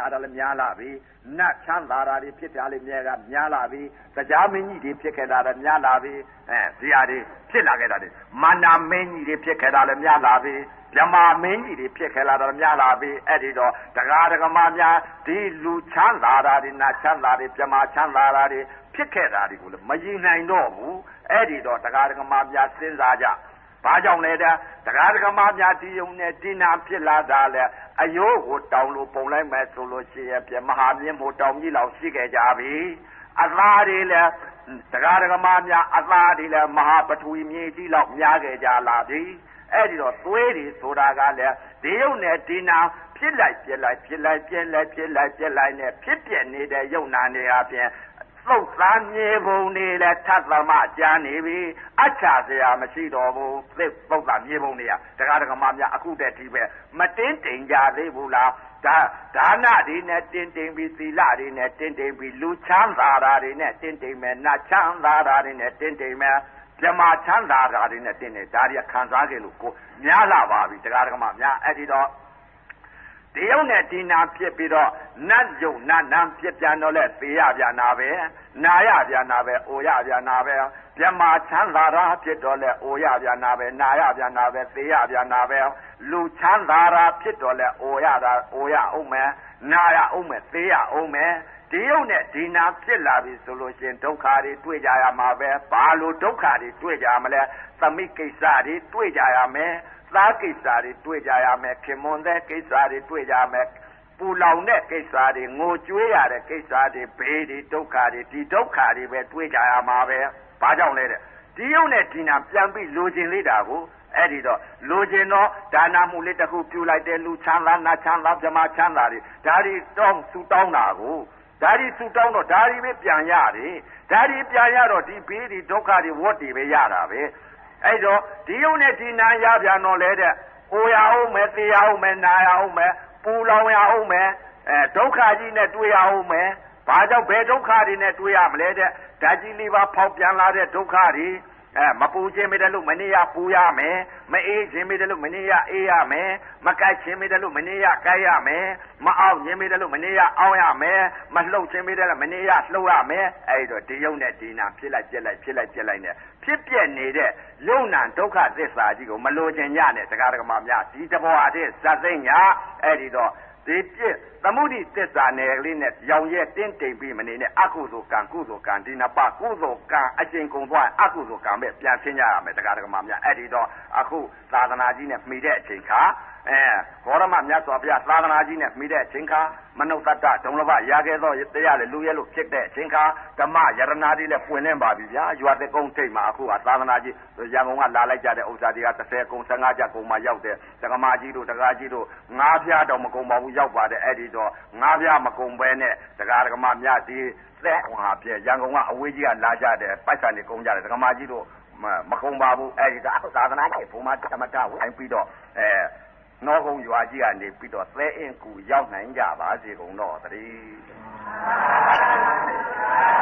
လာတာလည်းများလာပြီနတ်ချမ်းသာတာတွေဖြစ်တာလည်းများကများလာပြီတရားမင်းကြီးတွေဖြစ်ခဲ့တာလည်းများလာပြီအဲဇီယာတွေဖြစ်လာခဲ့တာတွေမာနာမင်းကြီးတွေဖြစ်ခဲ့တာလည်းများလာပြီမြမမင်းကြီးတွေဖြစ်ခဲ့လာတာများလာပြီအဲ့ဒီတော့တရားဒဂမများဒီလူချမ်းသာတာတွေနတ်ချမ်းသာတွေမြမချမ်းသာတာတွေဖြစ်ခဲ့တာတွေကိုလည်းမယဉ်နိုင်တော့ဘူးအဲ့ဒီတော့တရားဒဂမများစဉ်းစားကြဘာကြောင့်လဲတဲ့တရားဒဂမများဒီယုံနဲ့ဒီနာဖြစ်လာတာလဲအယိုးကိုတောင်းလို့ပုံလိုက်မယ်ဆိုလို့ရှိရင်ပြမဟာမြင့်မို့တောင်းကြီးလောက်ရှိခဲ့ကြပြီအသားတွေလည်းတရားဒဂမများအသားတွေလည်းမဟာပထဝီမြေကြီးလောက်များခဲ့ကြလာပြီအဲ့ဒီတော့သွေးတွေဆိုတာကလည်းဒီယုံနဲ့ဒီနာဖြစ်လိုက်ပြက်လိုက်ဖြစ်လိုက်ပြက်လိုက်ဖြစ်လိုက်ပြက်လိုက်နဲ့ဖြစ်ပြနေတဲ့ယုံနာတွေအပြင်သုတ်သားမြေပုံတွေလည်းထပ်သမကြမ်းနေပြီအချာစရာမရှိတော့ဘူးသုတ်သားမြေပုံတွေကတရားဒဂမများအခုတည်းဒီပဲမတင်းတိမ်ကြသေးဘူးလားဒါဒါနတွေနဲ့တင်းတိမ်ပြီးသီလတွေနဲ့တင်းတိမ်ပြီးလူချမ်းသာတာတွေနဲ့တင်းတိမ်မယ်နတ်ချမ်းသာတာတွေနဲ့တင်းတိမ်မယ်ပြမချမ်းသာတာတွေနဲ့တင်းနေဒါတွေကခံစားကြလို့ကိုများလာပါပြီတရားဒဂမများအဲ့ဒီတော့ဒီယုံနဲ့ဒီနာဖြစ်ပြီးတော့နတ်ယုံနတ်နာဖြစ်ပြန်တော့လဲသေရပြန်တာပဲနာရပြန်တာပဲအိုရပြန်တာပဲပြမချမ်းသာတာဖြစ်တော့လဲအိုရပြန်တာပဲနာရပြန်တာပဲသေရပြန်တာပဲလူချမ်းသာတာဖြစ်တော့လဲအိုရတာအိုရအောင်မယ်နာရအောင်မယ်သေရအောင်မယ်ဒီယုံနဲ့ဒီနာဖြစ်လာပြီဆိုလို့ရှင်ဒုက္ခတွေတွေ့ကြရမှာပဲဘာလို့ဒုက္ခတွေတွေ့ကြမလဲသမိကိစ္စတွေတွေ့ကြရမယ်သားကိစ္စတွေတွေ့ကြရမယ်ခင်မွန်တဲ့ကိစ္စတွေတွေ့ကြမယ်ပူလောင်တဲ့ကိစ္စတွေငိုကြွေးရတဲ့ကိစ္စတွေဘေးတွေဒုက္ခတွေဒီဒုက္ခတွေပဲတွေ့ကြရမှာပဲဘာကြောင့်လဲတဲ့ဒီယုံနဲ့ဒီနာပြန်ပြီးလိုချင်လေးတာကိုအဲ့ဒီတော့လိုချင်တော့ဒါနာမှုလေးတစ်ခုပြုလိုက်တဲ့လူချမ်းသာနာချမ်းသာပြမချမ်းသာတွေဒါတွေတောင်းဆူတောင်းတာကိုဒါဒီဆူတောင်းတော့ဒါဒီပဲပြန်ရတယ်ဒါဒီပြန်ရတော့ဒီဘေးတွေဒုက္ခတွေဝတ်တွေပဲရတာပဲအဲ့တော့ဒီယုံနဲ့ဒီနာရပြန်တော့လဲတဲ့ကိုရအောင်မယ်သေရအောင်မယ်နာရအောင်မယ်ပူလောင်ရအောင်မယ်အဲဒုက္ခကြီးနဲ့တွေ့ရအောင်မယ်ဘာကြောင့်ဘယ်ဒုက္ခတွေနဲ့တွေ့ရမလဲတဲ့ဓာတ်ကြီးလေးပါဖောက်ပြန်လာတဲ့ဒုက္ခတွေအဲမပူခြင်းမိတယ်လို့မနေရပူရမယ်မအေးခြင်းမိတယ်လို့မနေရအေးရမယ်မကြိုက်ခြင်းမိတယ်လို့မနေရကြိုက်ရမယ်မအောင်ခြင်းမိတယ်လို့မနေရအောင်ရမယ်မလှုပ်ခြင်းမိတယ်လို့မနေရလှုပ်ရမယ်အဲ့တော့ဒီယုံနဲ့ဒီနာဖြစ်လိုက်ပြက်လိုက်ဖြစ်လိုက်ပြက်လိုက်နဲ့ဖြစ်ပြက်နေတဲ့ယုံနာဒုက္ခသစ္စာကြီးကိုမလိုချင်ကြနဲ့တရားဒဂမများဒီတဘောအတဲ့ဇတ်သိညာအဲ့ဒီတော့ဒီပြည့်သမုဒိသစ္စာနယ်ကလေးနဲ့ရောင်ရဲတင်းတိမ်ပြီးမနေနဲ့အကုသိုလ်ကံကုသိုလ်ကံဒီနှစ်ပါးကုသိုလ်ကံအကျင့်ကုန်သွားအကုသိုလ်ကံပဲပြန်ဆင်းကြရမယ်တရားဒဂမများအဲ့ဒီတော့အခုသာသနာကြီးနဲ့မှီတဲ့အချိန်ခါအဲဘောရမမြတ်စွာဘုရားသာသနာကြီးနဲ့မှီတဲ့အချိန်ခါမနုဿတ္တဒုံလဘရာခဲ့သောတရားလေလူရဲလို့ဖြစ်တဲ့အချိန်ခါဓမ္မယရနာတိလည်းပွင့်နေပါပြီဗျာရွာတဲ့ကုန်းထိတ်မှာအခုကသာသနာကြီးရန်ကုန်ကလာလိုက်ကြတဲ့ဥစ္စာတွေကတစ်ဆယ်ကုန်းဆယ်ငါးကျပ်ကုန်းမှာရောက်တဲ့ဒကမာကြီးတို့ဒကာကြီးတို့ငါးပြားတော့မကုန်းပါဘူးရောက်ပါတယ်အဲ့ဒီတော့ငါးပြားမကုန်းပဲနဲ့ဒကာဒကမာမြတ်ဒီသက်ဟွာပြရန်ကုန်ကအဝေးကြီးကလာကြတဲ့ပိုက်ဆံတွေကုန်းကြတယ်ဒကမာကြီးတို့မကုန်းပါဘူးအဲ့ဒီတော့သာသနာကြီးဘုံမှာဓမ္မတာဝိုင်းပြီးတော့အဲနောကုန်းရွာကြီးကနေပြီးတော့သဲအင်းကူရောက်နိုင်ကြပါစေကုန်တော့တည်း